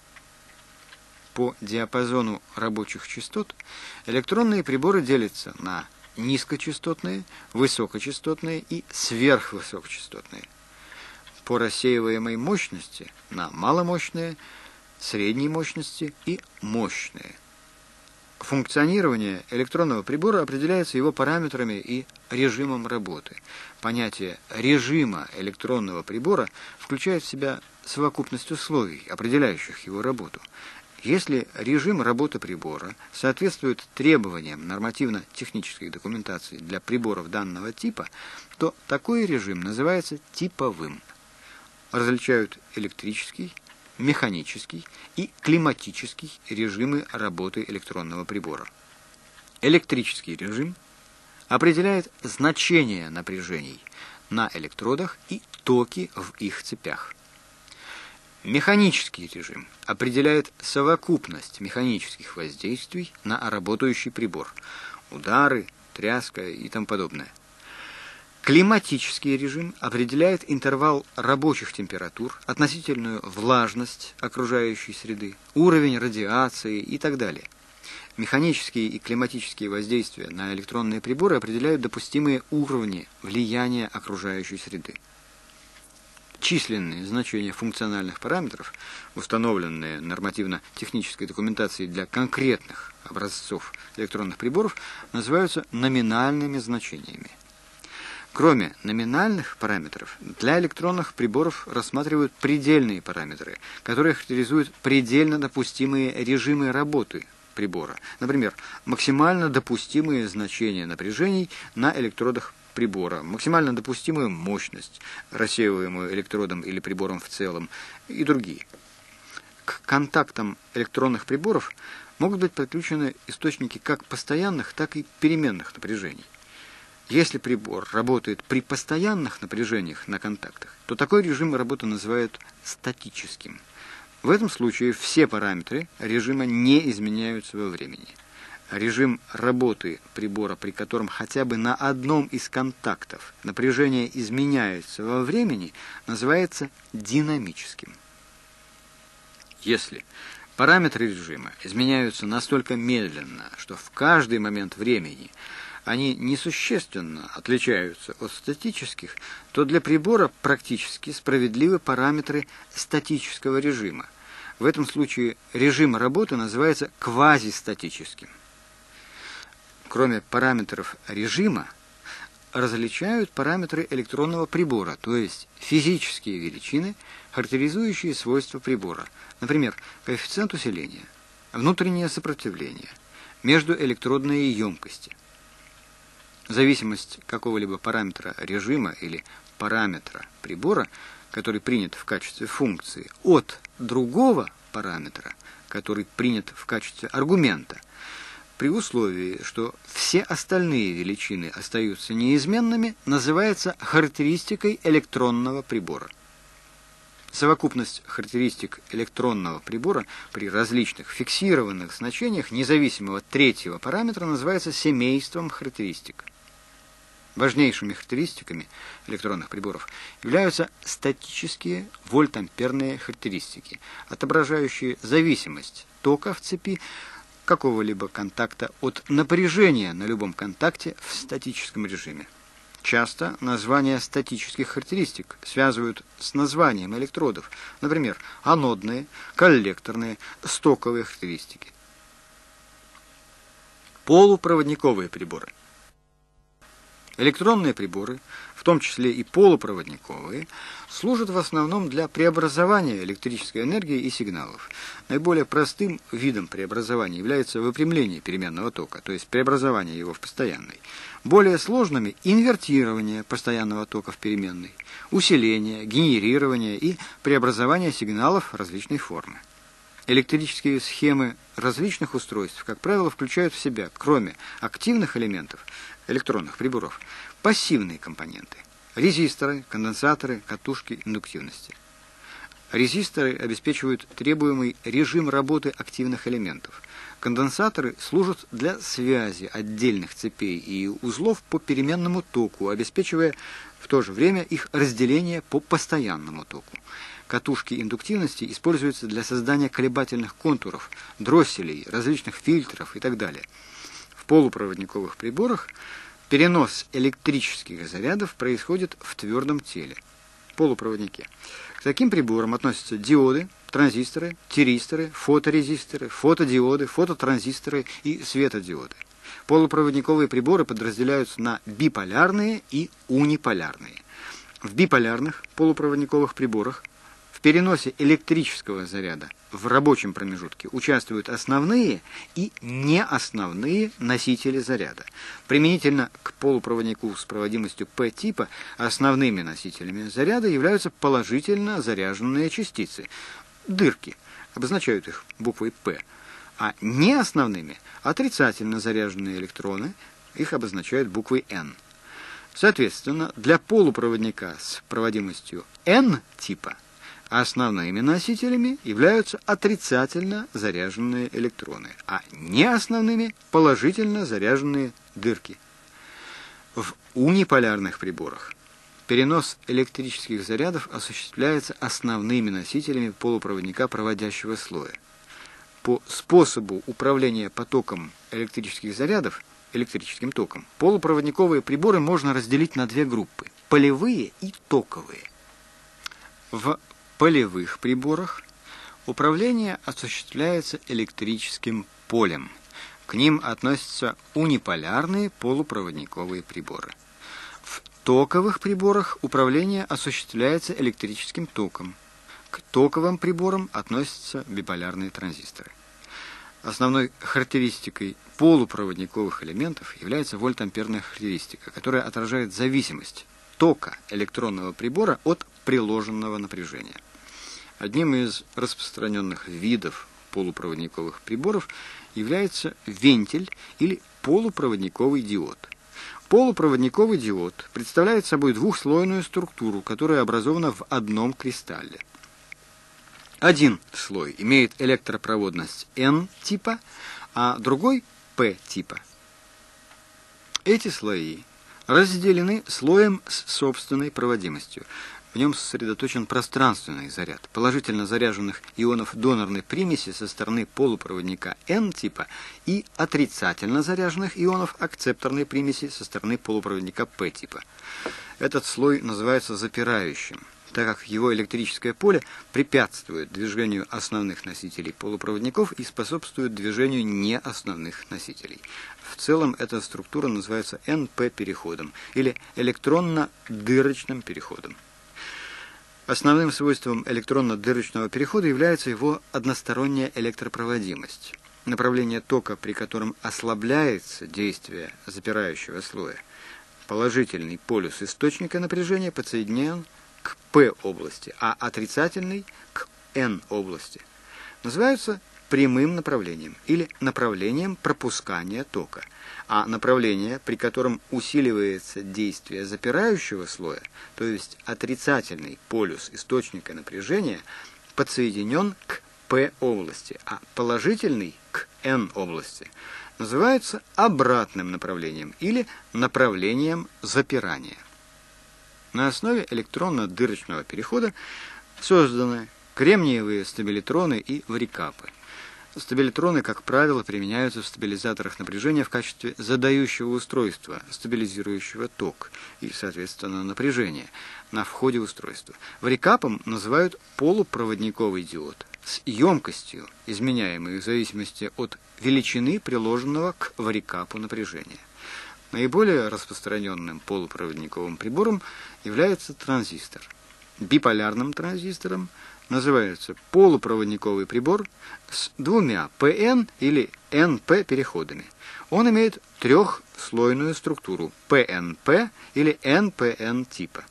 По диапазону рабочих частот электронные приборы делятся на низкочастотные, высокочастотные и сверхвысокочастотные. По рассеиваемой мощности на маломощные, средней мощности и мощные. Функционирование электронного прибора определяется его параметрами и режимом работы. Понятие режима электронного прибора включает в себя совокупность условий, определяющих его работу. Если режим работы прибора соответствует требованиям нормативно-технической документации для приборов данного типа, то такой режим называется типовым. Различают электрический, механический и климатический режимы работы электронного прибора. Электрический режим определяет значение напряжений на электродах и токи в их цепях. Механический режим определяет совокупность механических воздействий на работающий прибор, удары, тряска и тому подобное. Климатический режим определяет интервал рабочих температур, относительную влажность окружающей среды, уровень радиации и так далее. Механические и климатические воздействия на электронные приборы определяют допустимые уровни влияния окружающей среды. Численные значения функциональных параметров, установленные нормативно-технической документацией для конкретных образцов электронных приборов, называются номинальными значениями. Кроме номинальных параметров, для электронных приборов рассматривают предельные параметры, которые характеризуют предельно допустимые режимы работы прибора. Например, максимально допустимые значения напряжений на электродах прибора, максимально допустимую мощность, рассеиваемую электродом или прибором в целом, и другие. К контактам электронных приборов могут быть подключены источники как постоянных, так и переменных напряжений. Если прибор работает при постоянных напряжениях на контактах, то такой режим работы называют статическим. В этом случае все параметры режима не изменяются во времени. Режим работы прибора, при котором хотя бы на одном из контактов напряжение изменяется во времени, называется динамическим. Если параметры режима изменяются настолько медленно, что в каждый момент времени они несущественно отличаются от статических, то для прибора практически справедливы параметры статического режима. В этом случае режим работы называется квазистатическим. Кроме параметров режима, различают параметры электронного прибора, то есть физические величины, характеризующие свойства прибора, например, коэффициент усиления, внутреннее сопротивление, междуэлектродные емкости. Зависимость какого-либо параметра режима или параметра прибора, который принят в качестве функции, от другого параметра, который принят в качестве аргумента, при условии, что все остальные величины остаются неизменными, называется характеристикой электронного прибора. Совокупность характеристик электронного прибора при различных фиксированных значениях независимого третьего параметра называется семейством характеристик. Важнейшими характеристиками электронных приборов являются статические вольтамперные характеристики, отображающие зависимость тока в цепи какого-либо контакта от напряжения на любом контакте в статическом режиме. Часто названия статических характеристик связывают с названием электродов, например, анодные, коллекторные, стоковые характеристики. Полупроводниковые приборы. Электронные приборы, в том числе и полупроводниковые, служат в основном для преобразования электрической энергии и сигналов. Наиболее простым видом преобразования является выпрямление переменного тока, то есть преобразование его в постоянный. Более сложными – инвертирование постоянного тока в переменный, усиление, генерирование и преобразование сигналов различной формы. Электрические схемы различных устройств, как правило, включают в себя, кроме активных элементов электронных приборов, пассивные компоненты – резисторы, конденсаторы, катушки индуктивности. Резисторы обеспечивают требуемый режим работы активных элементов. Конденсаторы служат для связи отдельных цепей и узлов по переменному току, обеспечивая в то же время их разделение по постоянному току. Катушки индуктивности используются для создания колебательных контуров, дросселей, различных фильтров и так далее. В полупроводниковых приборах перенос электрических зарядов происходит в твердом теле, полупроводнике. К таким приборам относятся диоды, транзисторы, тиристоры, фоторезисторы, фотодиоды, фототранзисторы и светодиоды. Полупроводниковые приборы подразделяются на биполярные и униполярные. В биполярных полупроводниковых приборах в переносе электрического заряда в рабочем промежутке участвуют основные и неосновные носители заряда. Применительно к полупроводнику с проводимостью P-типа основными носителями заряда являются положительно заряженные частицы, дырки, обозначают их буквой P, а неосновными отрицательно заряженные электроны, их обозначают буквой N. Соответственно, для полупроводника с проводимостью N-типа основными носителями являются отрицательно заряженные электроны, а неосновными – положительно заряженные дырки. В униполярных приборах перенос электрических зарядов осуществляется основными носителями полупроводника проводящего слоя. По способу управления потоком электрических зарядов, электрическим током, полупроводниковые приборы можно разделить на две группы – полевые и токовые. В полевых приборах управление осуществляется электрическим полем. К ним относятся униполярные полупроводниковые приборы. В токовых приборах управление осуществляется электрическим током. К токовым приборам относятся биполярные транзисторы. Основной характеристикой полупроводниковых элементов является вольтамперная характеристика, которая отражает зависимость тока электронного прибора от приложенного напряжения. Одним из распространенных видов полупроводниковых приборов является вентиль или полупроводниковый диод. Полупроводниковый диод представляет собой двухслойную структуру, которая образована в одном кристалле. Один слой имеет электропроводность N-типа, а другой P-типа. Эти слои разделены слоем с собственной проводимостью. В нем сосредоточен пространственный заряд положительно заряженных ионов донорной примеси со стороны полупроводника N-типа и отрицательно заряженных ионов акцепторной примеси со стороны полупроводника P-типа. Этот слой называется запирающим, так как его электрическое поле препятствует движению основных носителей полупроводников и способствует движению неосновных носителей. В целом эта структура называется НП-переходом или электронно-дырочным переходом. Основным свойством электронно-дырочного перехода является его односторонняя электропроводимость. Направление тока, при котором ослабляется действие запирающего слоя. Положительный полюс источника напряжения подсоединен к P-области, а отрицательный к N-области. Называются прямым направлением или направлением пропускания тока, а направление, при котором усиливается действие запирающего слоя, то есть отрицательный полюс источника напряжения, подсоединен к P-области, а положительный к N-области, называется обратным направлением или направлением запирания. На основе электронно-дырочного перехода созданы кремниевые стабилитроны и варикапы. Стабилитроны, как правило, применяются в стабилизаторах напряжения в качестве задающего устройства, стабилизирующего ток и, соответственно, напряжение на входе устройства. Варикапом называют полупроводниковый диод с емкостью, изменяемой в зависимости от величины приложенного к варикапу напряжения. Наиболее распространенным полупроводниковым прибором является транзистор. Биполярным транзистором называется полупроводниковый прибор с двумя ПН или НП переходами. Он имеет трехслойную структуру ПНП или НПН типа.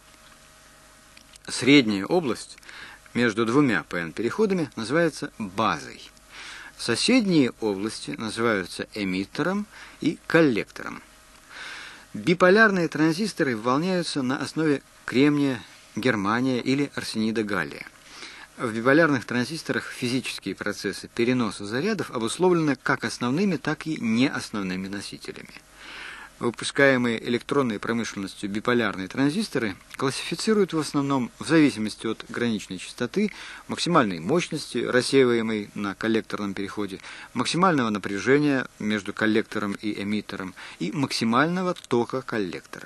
Средняя область между двумя ПН переходами называется базой. Соседние области называются эмиттером и коллектором. Биполярные транзисторы выполняются на основе кремния, германия или арсенида галлия. В биполярных транзисторах физические процессы переноса зарядов обусловлены как основными, так и неосновными носителями. Выпускаемые электронной промышленностью биполярные транзисторы классифицируют в основном в зависимости от граничной частоты, максимальной мощности, рассеиваемой на коллекторном переходе, максимального напряжения между коллектором и эмиттером и максимального тока коллектора.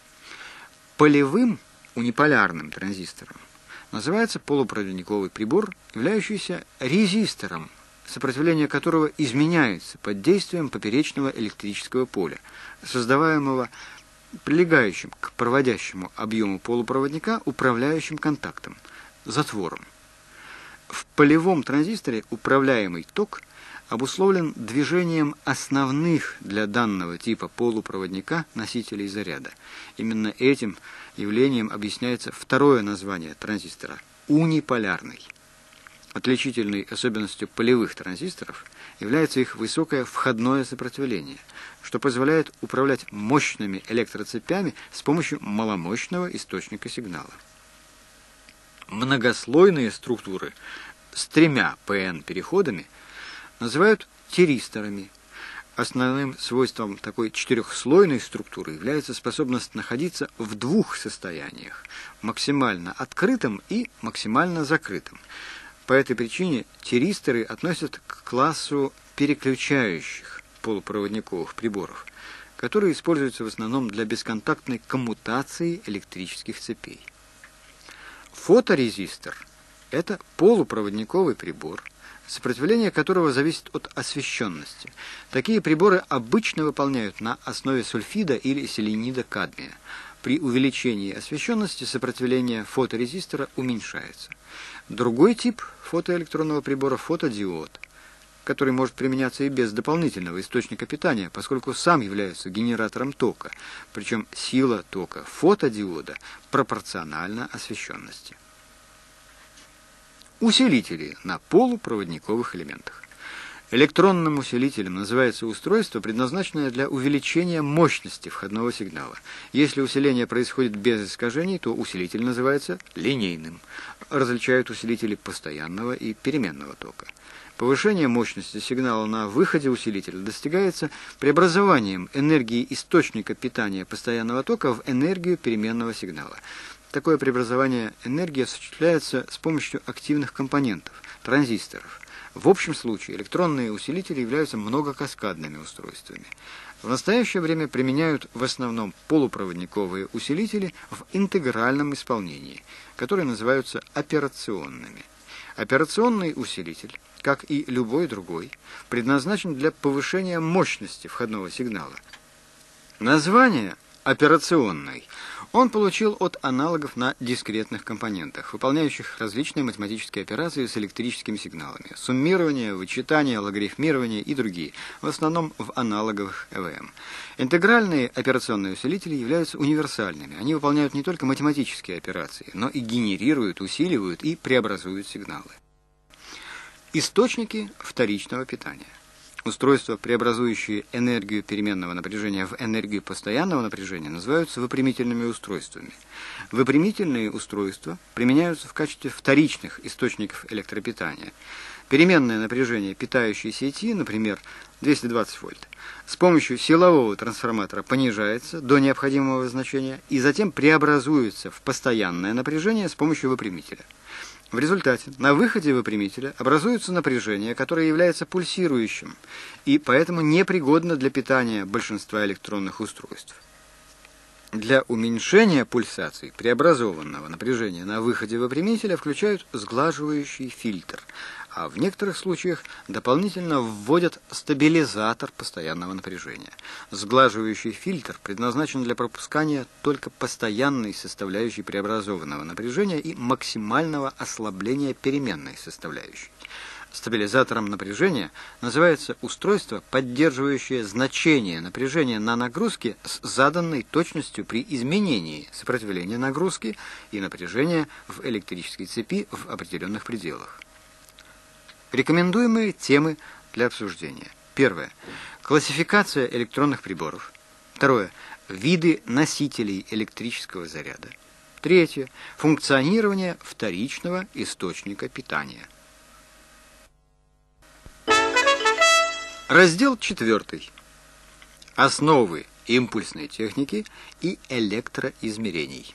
Полевым униполярным транзистором называется полупроводниковый прибор, являющийся резистором, сопротивление которого изменяется под действием поперечного электрического поля, создаваемого прилегающим к проводящему объему полупроводника управляющим контактом, затвором. В полевом транзисторе управляемый ток обусловлен движением основных для данного типа полупроводника носителей заряда. Именно этим явлением объясняется второе название транзистора – униполярный. Отличительной особенностью полевых транзисторов является их высокое входное сопротивление, что позволяет управлять мощными электроцепями с помощью маломощного источника сигнала. Многослойные структуры с тремя ПН-переходами называют тиристорами. Основным свойством такой четырехслойной структуры является способность находиться в двух состояниях – максимально открытым и максимально закрытым. По этой причине тиристоры относят к классу переключающих полупроводниковых приборов, которые используются в основном для бесконтактной коммутации электрических цепей. Фоторезистор – это полупроводниковый прибор, сопротивление которого зависит от освещенности. Такие приборы обычно выполняют на основе сульфида или селенида кадмия. При увеличении освещенности сопротивление фоторезистора уменьшается. Другой тип фотоэлектронного прибора – фотодиод, который может применяться и без дополнительного источника питания, поскольку сам является генератором тока, причем сила тока фотодиода пропорциональна освещенности. Усилители на полупроводниковых элементах. Электронным усилителем называется устройство, предназначенное для увеличения мощности входного сигнала. Если усиление происходит без искажений, то усилитель называется линейным. Различают усилители постоянного и переменного тока. Повышение мощности сигнала на выходе усилителя достигается преобразованием энергии источника питания постоянного тока в энергию переменного сигнала. Такое преобразование энергии осуществляется с помощью активных компонентов, транзисторов. В общем случае электронные усилители являются многокаскадными устройствами. В настоящее время применяют в основном полупроводниковые усилители в интегральном исполнении, которые называются операционными. Операционный усилитель, как и любой другой, предназначен для повышения мощности входного сигнала. Название «операционный» он получил от аналогов на дискретных компонентах, выполняющих различные математические операции с электрическими сигналами, суммирование, вычитание, логарифмирование и другие, в основном в аналоговых ЭВМ. Интегральные операционные усилители являются универсальными. Они выполняют не только математические операции, но и генерируют, усиливают и преобразуют сигналы. Источники вторичного питания. Устройства, преобразующие энергию переменного напряжения в энергию постоянного напряжения, называются выпрямительными устройствами. Выпрямительные устройства применяются в качестве вторичных источников электропитания. Переменное напряжение питающей сети, например, 220 вольт, с помощью силового трансформатора понижается до необходимого значения и затем преобразуется в постоянное напряжение с помощью выпрямителя. В результате на выходе выпрямителя образуется напряжение, которое является пульсирующим и поэтому непригодно для питания большинства электронных устройств. Для уменьшения пульсаций преобразованного напряжения на выходе выпрямителя включают сглаживающий фильтр, а в некоторых случаях дополнительно вводят стабилизатор постоянного напряжения. Сглаживающий фильтр предназначен для пропускания только постоянной составляющей преобразованного напряжения и максимального ослабления переменной составляющей. Стабилизатором напряжения называется устройство, поддерживающее значение напряжения на нагрузке с заданной точностью при изменении сопротивления нагрузки и напряжения в электрической цепи в определенных пределах. Рекомендуемые темы для обсуждения. Первое. Классификация электронных приборов. Второе. Виды носителей электрического заряда. Третье. Функционирование вторичного источника питания. Раздел 4. Основы импульсной техники и электроизмерений.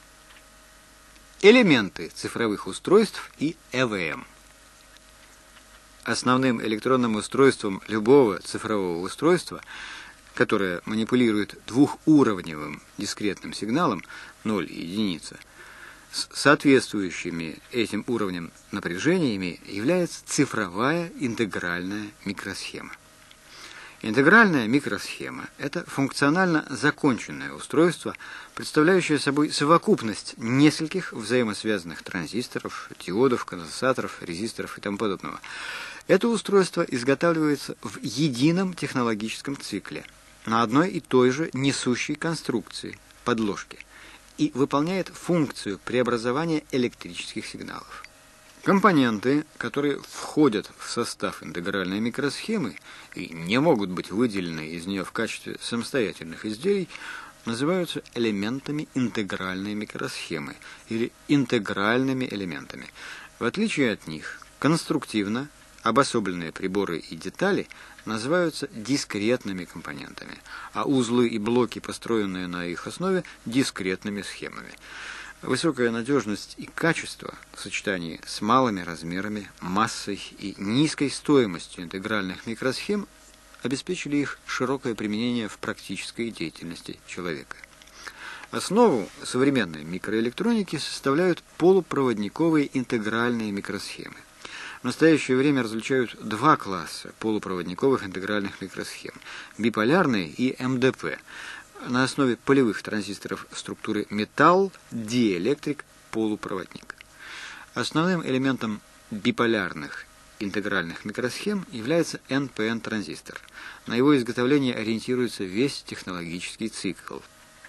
Элементы цифровых устройств и ЭВМ. Основным электронным устройством любого цифрового устройства, которое манипулирует двухуровневым дискретным сигналом 0 и 1, с соответствующими этим уровнем напряжениями, является цифровая интегральная микросхема. Интегральная микросхема – это функционально законченное устройство, представляющее собой совокупность нескольких взаимосвязанных транзисторов, диодов, конденсаторов, резисторов и тому подобного. Это устройство изготавливается в едином технологическом цикле на одной и той же несущей конструкции – подложке и выполняет функцию преобразования электрических сигналов. Компоненты, которые входят в состав интегральной микросхемы и не могут быть выделены из нее в качестве самостоятельных изделий, называются элементами интегральной микросхемы или интегральными элементами. В отличие от них, конструктивно обособленные приборы и детали называются дискретными компонентами, а узлы и блоки, построенные на их основе, дискретными схемами. Высокая надежность и качество в сочетании с малыми размерами, массой и низкой стоимостью интегральных микросхем обеспечили их широкое применение в практической деятельности человека. Основу современной микроэлектроники составляют полупроводниковые интегральные микросхемы. В настоящее время различают два класса полупроводниковых интегральных микросхем – биполярные и МДП. на основе полевых транзисторов структуры металл, диэлектрик, полупроводник. Основным элементом биполярных интегральных микросхем является НПН-транзистор. На его изготовление ориентируется весь технологический цикл.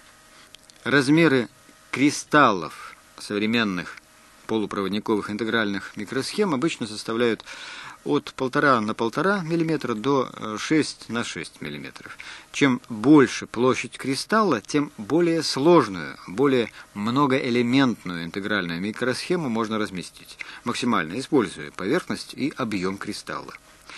Размеры кристаллов современных полупроводниковых интегральных микросхем обычно составляют от 1,5 на 1,5 мм до 6 на 6 мм. Чем больше площадь кристалла, тем более сложную, более многоэлементную интегральную микросхему можно разместить, максимально используя поверхность и объем кристалла.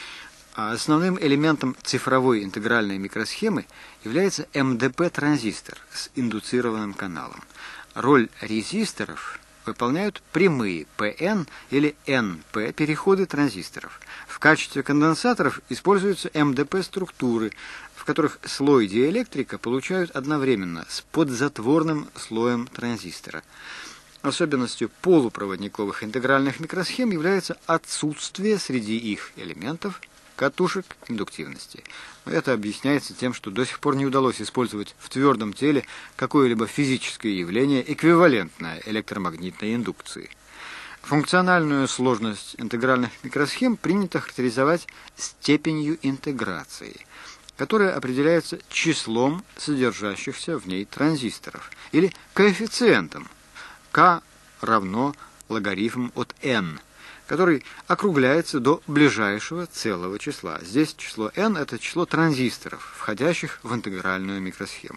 А основным элементом цифровой интегральной микросхемы является МДП-транзистор с индуцированным каналом. Роль резисторов выполняют прямые ПН или НП переходы транзисторов. В качестве конденсаторов используются МДП-структуры, в которых слой диэлектрика получают одновременно с подзатворным слоем транзистора. Особенностью полупроводниковых интегральных микросхем является отсутствие среди их элементов катушек индуктивности. Это объясняется тем, что до сих пор не удалось использовать в твердом теле какое-либо физическое явление, эквивалентное электромагнитной индукции. Функциональную сложность интегральных микросхем принято характеризовать степенью интеграции, которая определяется числом содержащихся в ней транзисторов, или коэффициентом K равно логарифм от n, который округляется до ближайшего целого числа. Здесь число n – это число транзисторов, входящих в интегральную микросхему.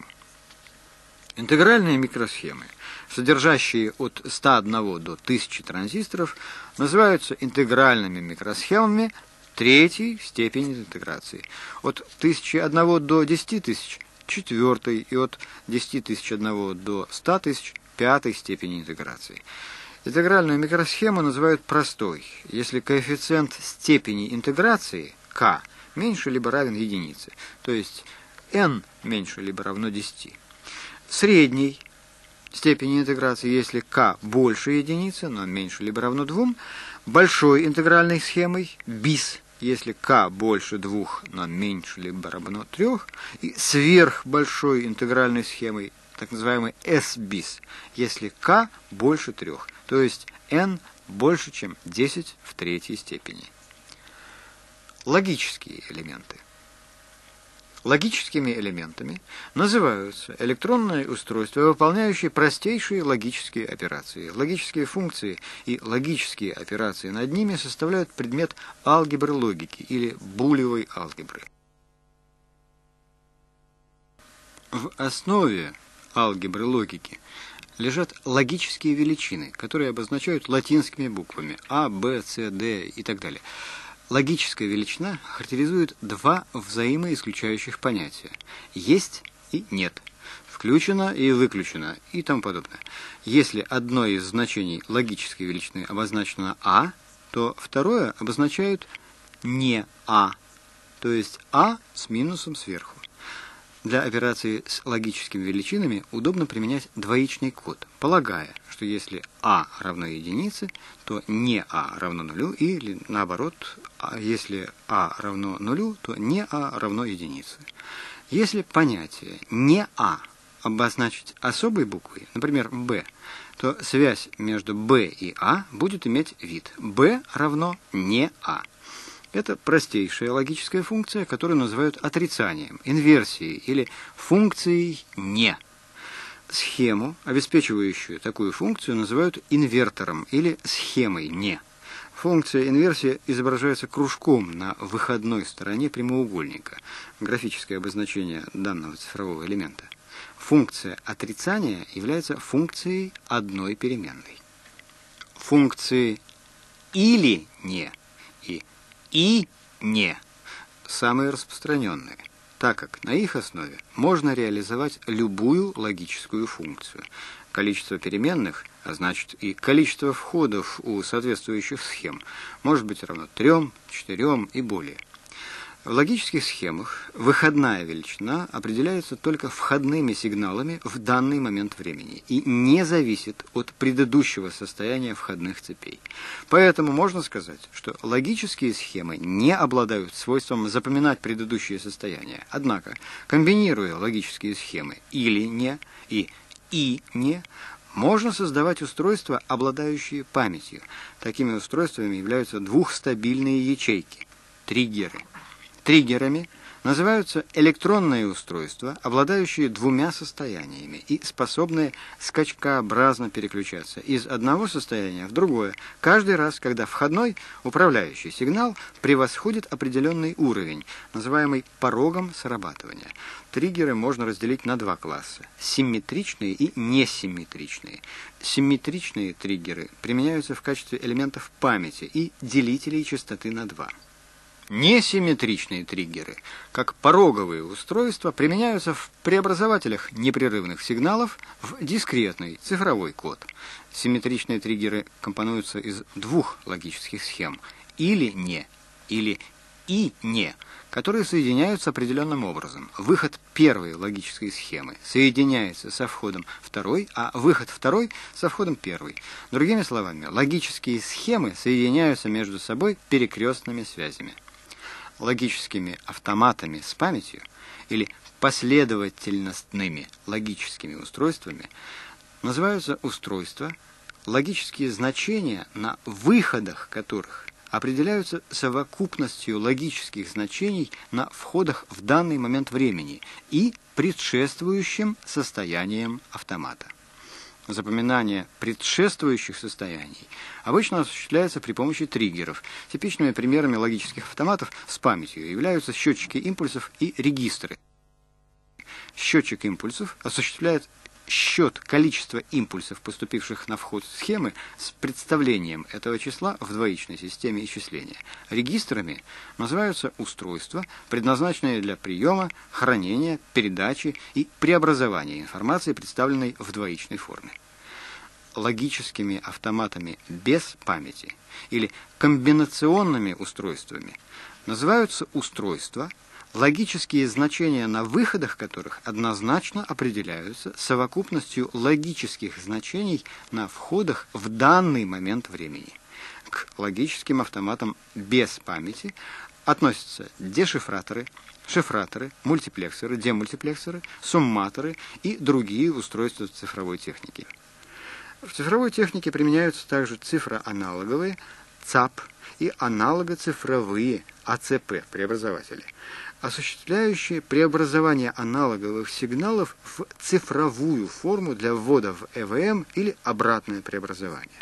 Интегральные микросхемы, содержащие от 101 до 1000 транзисторов, называются интегральными микросхемами третьей степени интеграции. От 1001 до 10 тысяч – четвертой, и от 10 001 до 100 тысяч – пятой степени интеграции. Интегральную микросхему называют простой, если коэффициент степени интеграции k меньше либо равен единице, то есть n меньше либо равно 10. Средней степени интеграции, если k больше единицы, но меньше либо равно 2. Большой интегральной схемой bis, если k больше 2, но меньше либо равно 3. И сверхбольшой интегральной схемой, так называемый S-bis, если k больше 3, то есть n больше, чем 10 в третьей степени. Логические элементы. Логическими элементами называются электронные устройства, выполняющие простейшие логические операции. Логические функции и логические операции над ними составляют предмет алгебры логики или булевой алгебры. В основе алгебры логики лежат логические величины, которые обозначают латинскими буквами А, Б, С, Д и так далее. Логическая величина характеризует два взаимоисключающих понятия – есть и нет, включено и выключено и тому подобное. Если одно из значений логической величины обозначено А, то второе обозначают не А, то есть А с минусом сверху. Для операции с логическими величинами удобно применять двоичный код, полагая, что если А равно единице, то не А равно нулю, или наоборот, если А равно нулю, то не А равно единице. Если понятие не А обозначить особой буквой, например, Б, то связь между Б и А будет иметь вид Б равно не А. Это простейшая логическая функция, которую называют отрицанием, инверсией или функцией «не». Схему, обеспечивающую такую функцию, называют инвертором или схемой «не». Функция инверсия изображается кружком на выходной стороне прямоугольника, графическое обозначение данного цифрового элемента. Функция отрицания является функцией одной переменной. Функции «или не» и «не» самые распространенные, так как на их основе можно реализовать любую логическую функцию. Количество переменных, а значит и количество входов у соответствующих схем, может быть равно 3, 4 и более. В логических схемах выходная величина определяется только входными сигналами в данный момент времени и не зависит от предыдущего состояния входных цепей. Поэтому можно сказать, что логические схемы не обладают свойством запоминать предыдущие состояния. Однако, комбинируя логические схемы или не и не, можно создавать устройства, обладающие памятью. Такими устройствами являются двухстабильные ячейки – триггеры. Триггерами называются электронные устройства, обладающие двумя состояниями и способные скачкообразно переключаться из одного состояния в другое, каждый раз, когда входной управляющий сигнал превосходит определенный уровень, называемый порогом срабатывания. Триггеры можно разделить на два класса – симметричные и несимметричные. Симметричные триггеры применяются в качестве элементов памяти и делителей частоты на 2. Несимметричные триггеры, как пороговые устройства, применяются в преобразователях непрерывных сигналов в дискретный цифровой код. Симметричные триггеры компонуются из двух логических схем или «не» или «и не», которые соединяются определенным образом. Выход первой логической схемы соединяется со входом второй, а выход второй со входом первой. Другими словами, логические схемы соединяются между собой перекрестными связями. Логическими автоматами с памятью или последовательностными логическими устройствами называются устройства, логические значения на выходах которых определяются совокупностью логических значений на входах в данный момент времени и предшествующим состоянием автомата. Запоминание предшествующих состояний обычно осуществляется при помощи триггеров. Типичными примерами логических автоматов с памятью являются счетчики импульсов и регистры. Счетчик импульсов осуществляет счет количества импульсов, поступивших на вход схемы, с представлением этого числа в двоичной системе исчисления. Регистрами называются устройства, предназначенные для приема, хранения, передачи и преобразования информации, представленной в двоичной форме. Логическими автоматами без памяти или комбинационными устройствами называются устройства, логические значения на выходах которых однозначно определяются совокупностью логических значений на входах в данный момент времени. К логическим автоматам без памяти относятся дешифраторы, шифраторы, мультиплексоры, демультиплексоры, сумматоры и другие устройства цифровой техники. В цифровой технике применяются также цифроаналоговые, ЦАП и аналогоцифровые, АЦП, преобразователи, осуществляющие преобразование аналоговых сигналов в цифровую форму для ввода в ЭВМ или обратное преобразование.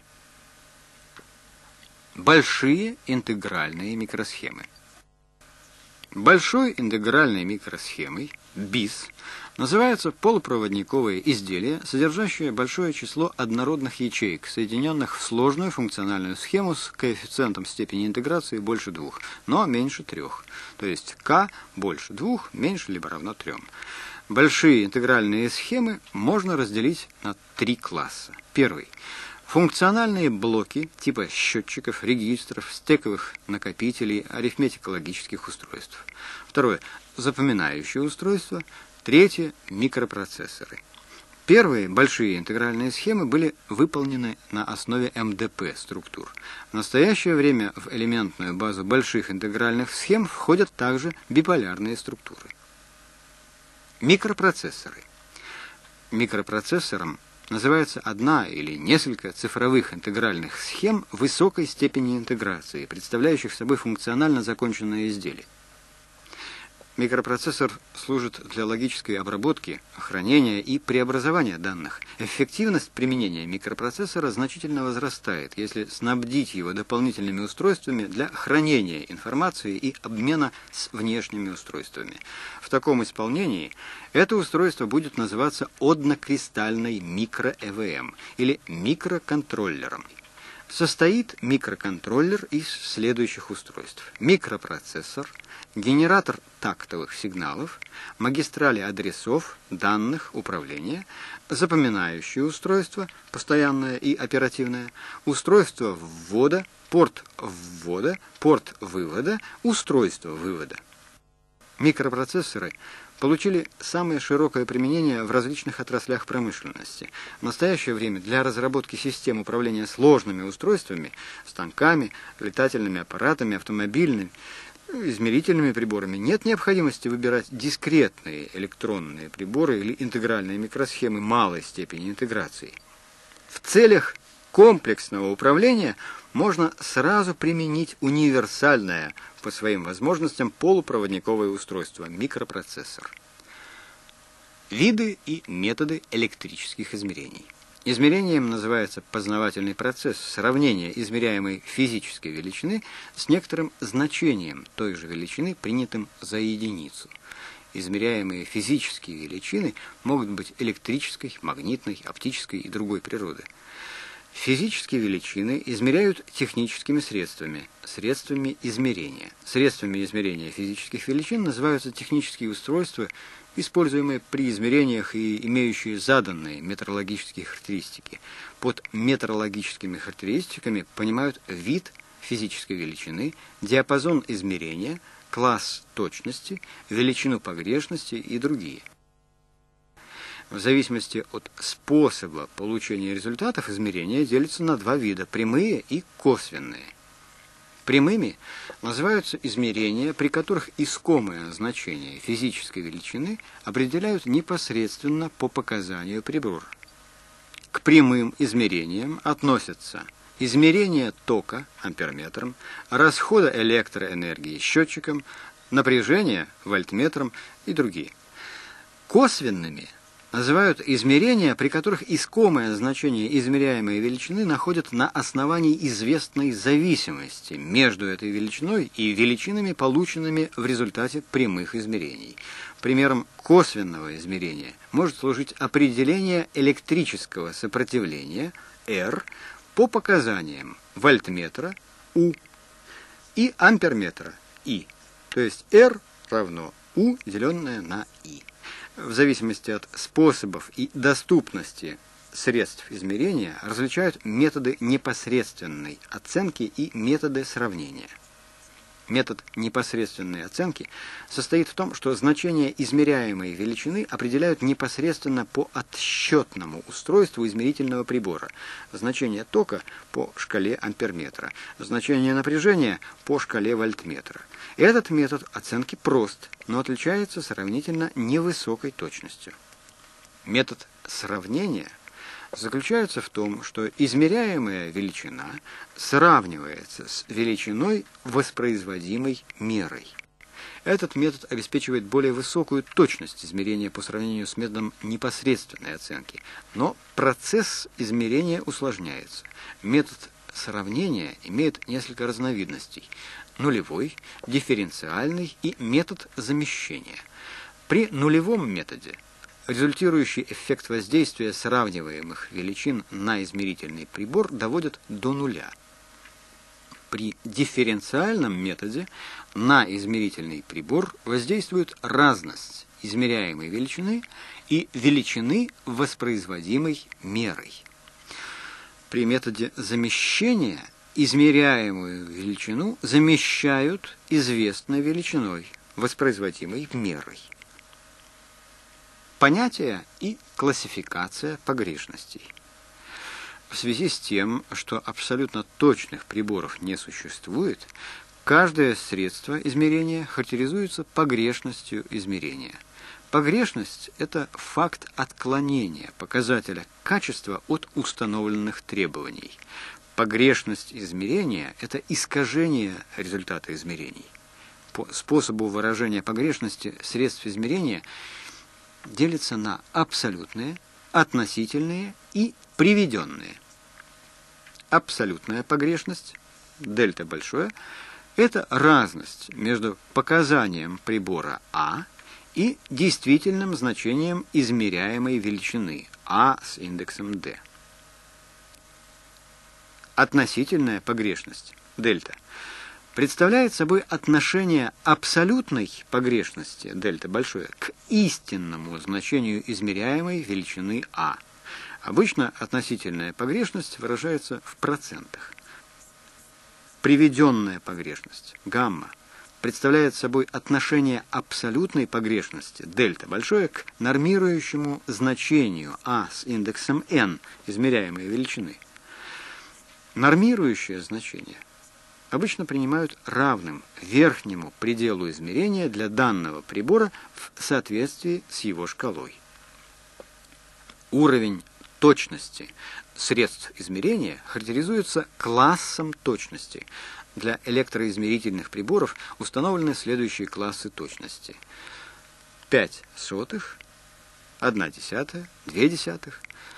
Большие интегральные микросхемы. Большой интегральной микросхемой, БИС, называется полупроводниковое изделие, содержащее большое число однородных ячеек, соединенных в сложную функциональную схему с коэффициентом степени интеграции больше 2, но меньше 3. То есть К больше 2, меньше либо равно 3. Большие интегральные схемы можно разделить на 3 класса. Первый. Функциональные блоки типа счетчиков, регистров, стековых накопителей, арифметико-логических устройств. Второе. Запоминающие устройства. Третье – микропроцессоры. Первые большие интегральные схемы были выполнены на основе МДП структур. В настоящее время в элементную базу больших интегральных схем входят также биполярные структуры. Микропроцессоры. Микропроцессором называется одна или несколько цифровых интегральных схем высокой степени интеграции, представляющих собой функционально законченное изделие. Микропроцессор служит для логической обработки, хранения и преобразования данных. Эффективность применения микропроцессора значительно возрастает, если снабдить его дополнительными устройствами для хранения информации и обмена с внешними устройствами. В таком исполнении это устройство будет называться однокристальной микро-ЭВМ или микроконтроллером. Состоит микроконтроллер из следующих устройств: микропроцессор, генератор тактовых сигналов, магистрали адресов, данных, управления, запоминающее устройство, постоянное и оперативное, устройство ввода, порт ввода, порт вывода, устройство вывода. Микропроцессоры получили самое широкое применение в различных отраслях промышленности. В настоящее время для разработки систем управления сложными устройствами, станками, летательными аппаратами, автомобильными, измерительными приборами нет необходимости выбирать дискретные электронные приборы или интегральные микросхемы малой степени интеграции. В целях комплексного управления можно сразу применить универсальное по своим возможностям полупроводниковое устройство – микропроцессор. Виды и методы электрических измерений. Измерением называется познавательный процесс сравнения измеряемой физической величины с некоторым значением той же величины, принятым за единицу. Измеряемые физические величины могут быть электрической, магнитной, оптической и другой природы. Физические величины измеряют техническими средствами, средствами измерения. Средствами измерения физических величин называются технические устройства, используемые при измерениях и имеющие заданные метрологические характеристики. Под метрологическими характеристиками понимают вид физической величины, диапазон измерения, класс точности, величину погрешности и другие. В зависимости от способа получения результатов измерения делятся на два вида – прямые и косвенные. Прямыми называются измерения, при которых искомое значение физической величины определяют непосредственно по показанию прибора. К прямым измерениям относятся измерение тока амперметром, расхода электроэнергии счетчиком, напряжения вольтметром и другие. Косвенными называют измерения, при которых искомое значение измеряемой величины находят на основании известной зависимости между этой величиной и величинами, полученными в результате прямых измерений. Примером косвенного измерения может служить определение электрического сопротивления R по показаниям вольтметра U и амперметра I, то есть R равно U, деленное на I. В зависимости от способов и доступности средств измерения различают методы непосредственной оценки и методы сравнения. Метод непосредственной оценки состоит в том, что значения измеряемой величины определяют непосредственно по отсчетному устройству измерительного прибора. Значение тока по шкале амперметра, значение напряжения по шкале вольтметра. Этот метод оценки прост, но отличается сравнительно невысокой точностью. Метод сравнения заключается в том, что измеряемая величина сравнивается с величиной, воспроизводимой мерой. Этот метод обеспечивает более высокую точность измерения по сравнению с методом непосредственной оценки, но процесс измерения усложняется. Метод сравнения имеет несколько разновидностей – нулевой, дифференциальный и метод замещения. При нулевом методе результирующий эффект воздействия сравниваемых величин на измерительный прибор доводят до нуля. При дифференциальном методе на измерительный прибор воздействует разность измеряемой величины и величины, воспроизводимой мерой. При методе замещения измеряемую величину замещают известной величиной, воспроизводимой мерой. Понятие и классификация погрешностей. В связи с тем, что абсолютно точных приборов не существует, каждое средство измерения характеризуется погрешностью измерения. Погрешность – это факт отклонения показателя качества от установленных требований. Погрешность измерения – это искажение результата измерений. По способу выражения погрешности средств измерения делится на абсолютные, относительные и приведенные. Абсолютная погрешность, дельта большое, это разность между показанием прибора А и действительным значением измеряемой величины А с индексом D. Относительная погрешность, дельта, представляет собой отношение абсолютной погрешности, дельта большое, к истинному значению измеряемой величины А. Обычно относительная погрешность выражается в процентах. Приведенная погрешность, гамма, представляет собой отношение абсолютной погрешности дельта большое к нормирующему значению А с индексом n, измеряемой величины. Нормирующее значение обычно принимают равным верхнему пределу измерения для данного прибора в соответствии с его шкалой. Уровень точности средств измерения характеризуется классом точности. Для электроизмерительных приборов установлены следующие классы точности: 0,05, 0,1, 0,2,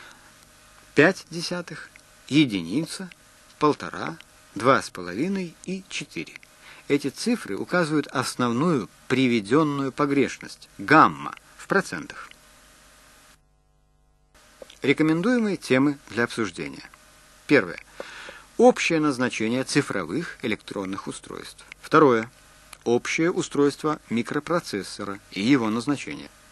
0,5, единица, 1,5, 2,5 и 4. Эти цифры указывают основную приведенную погрешность – гамма в процентах. Рекомендуемые темы для обсуждения. Первое. Общее назначение цифровых электронных устройств. Второе. Общее устройство микропроцессора и его назначение.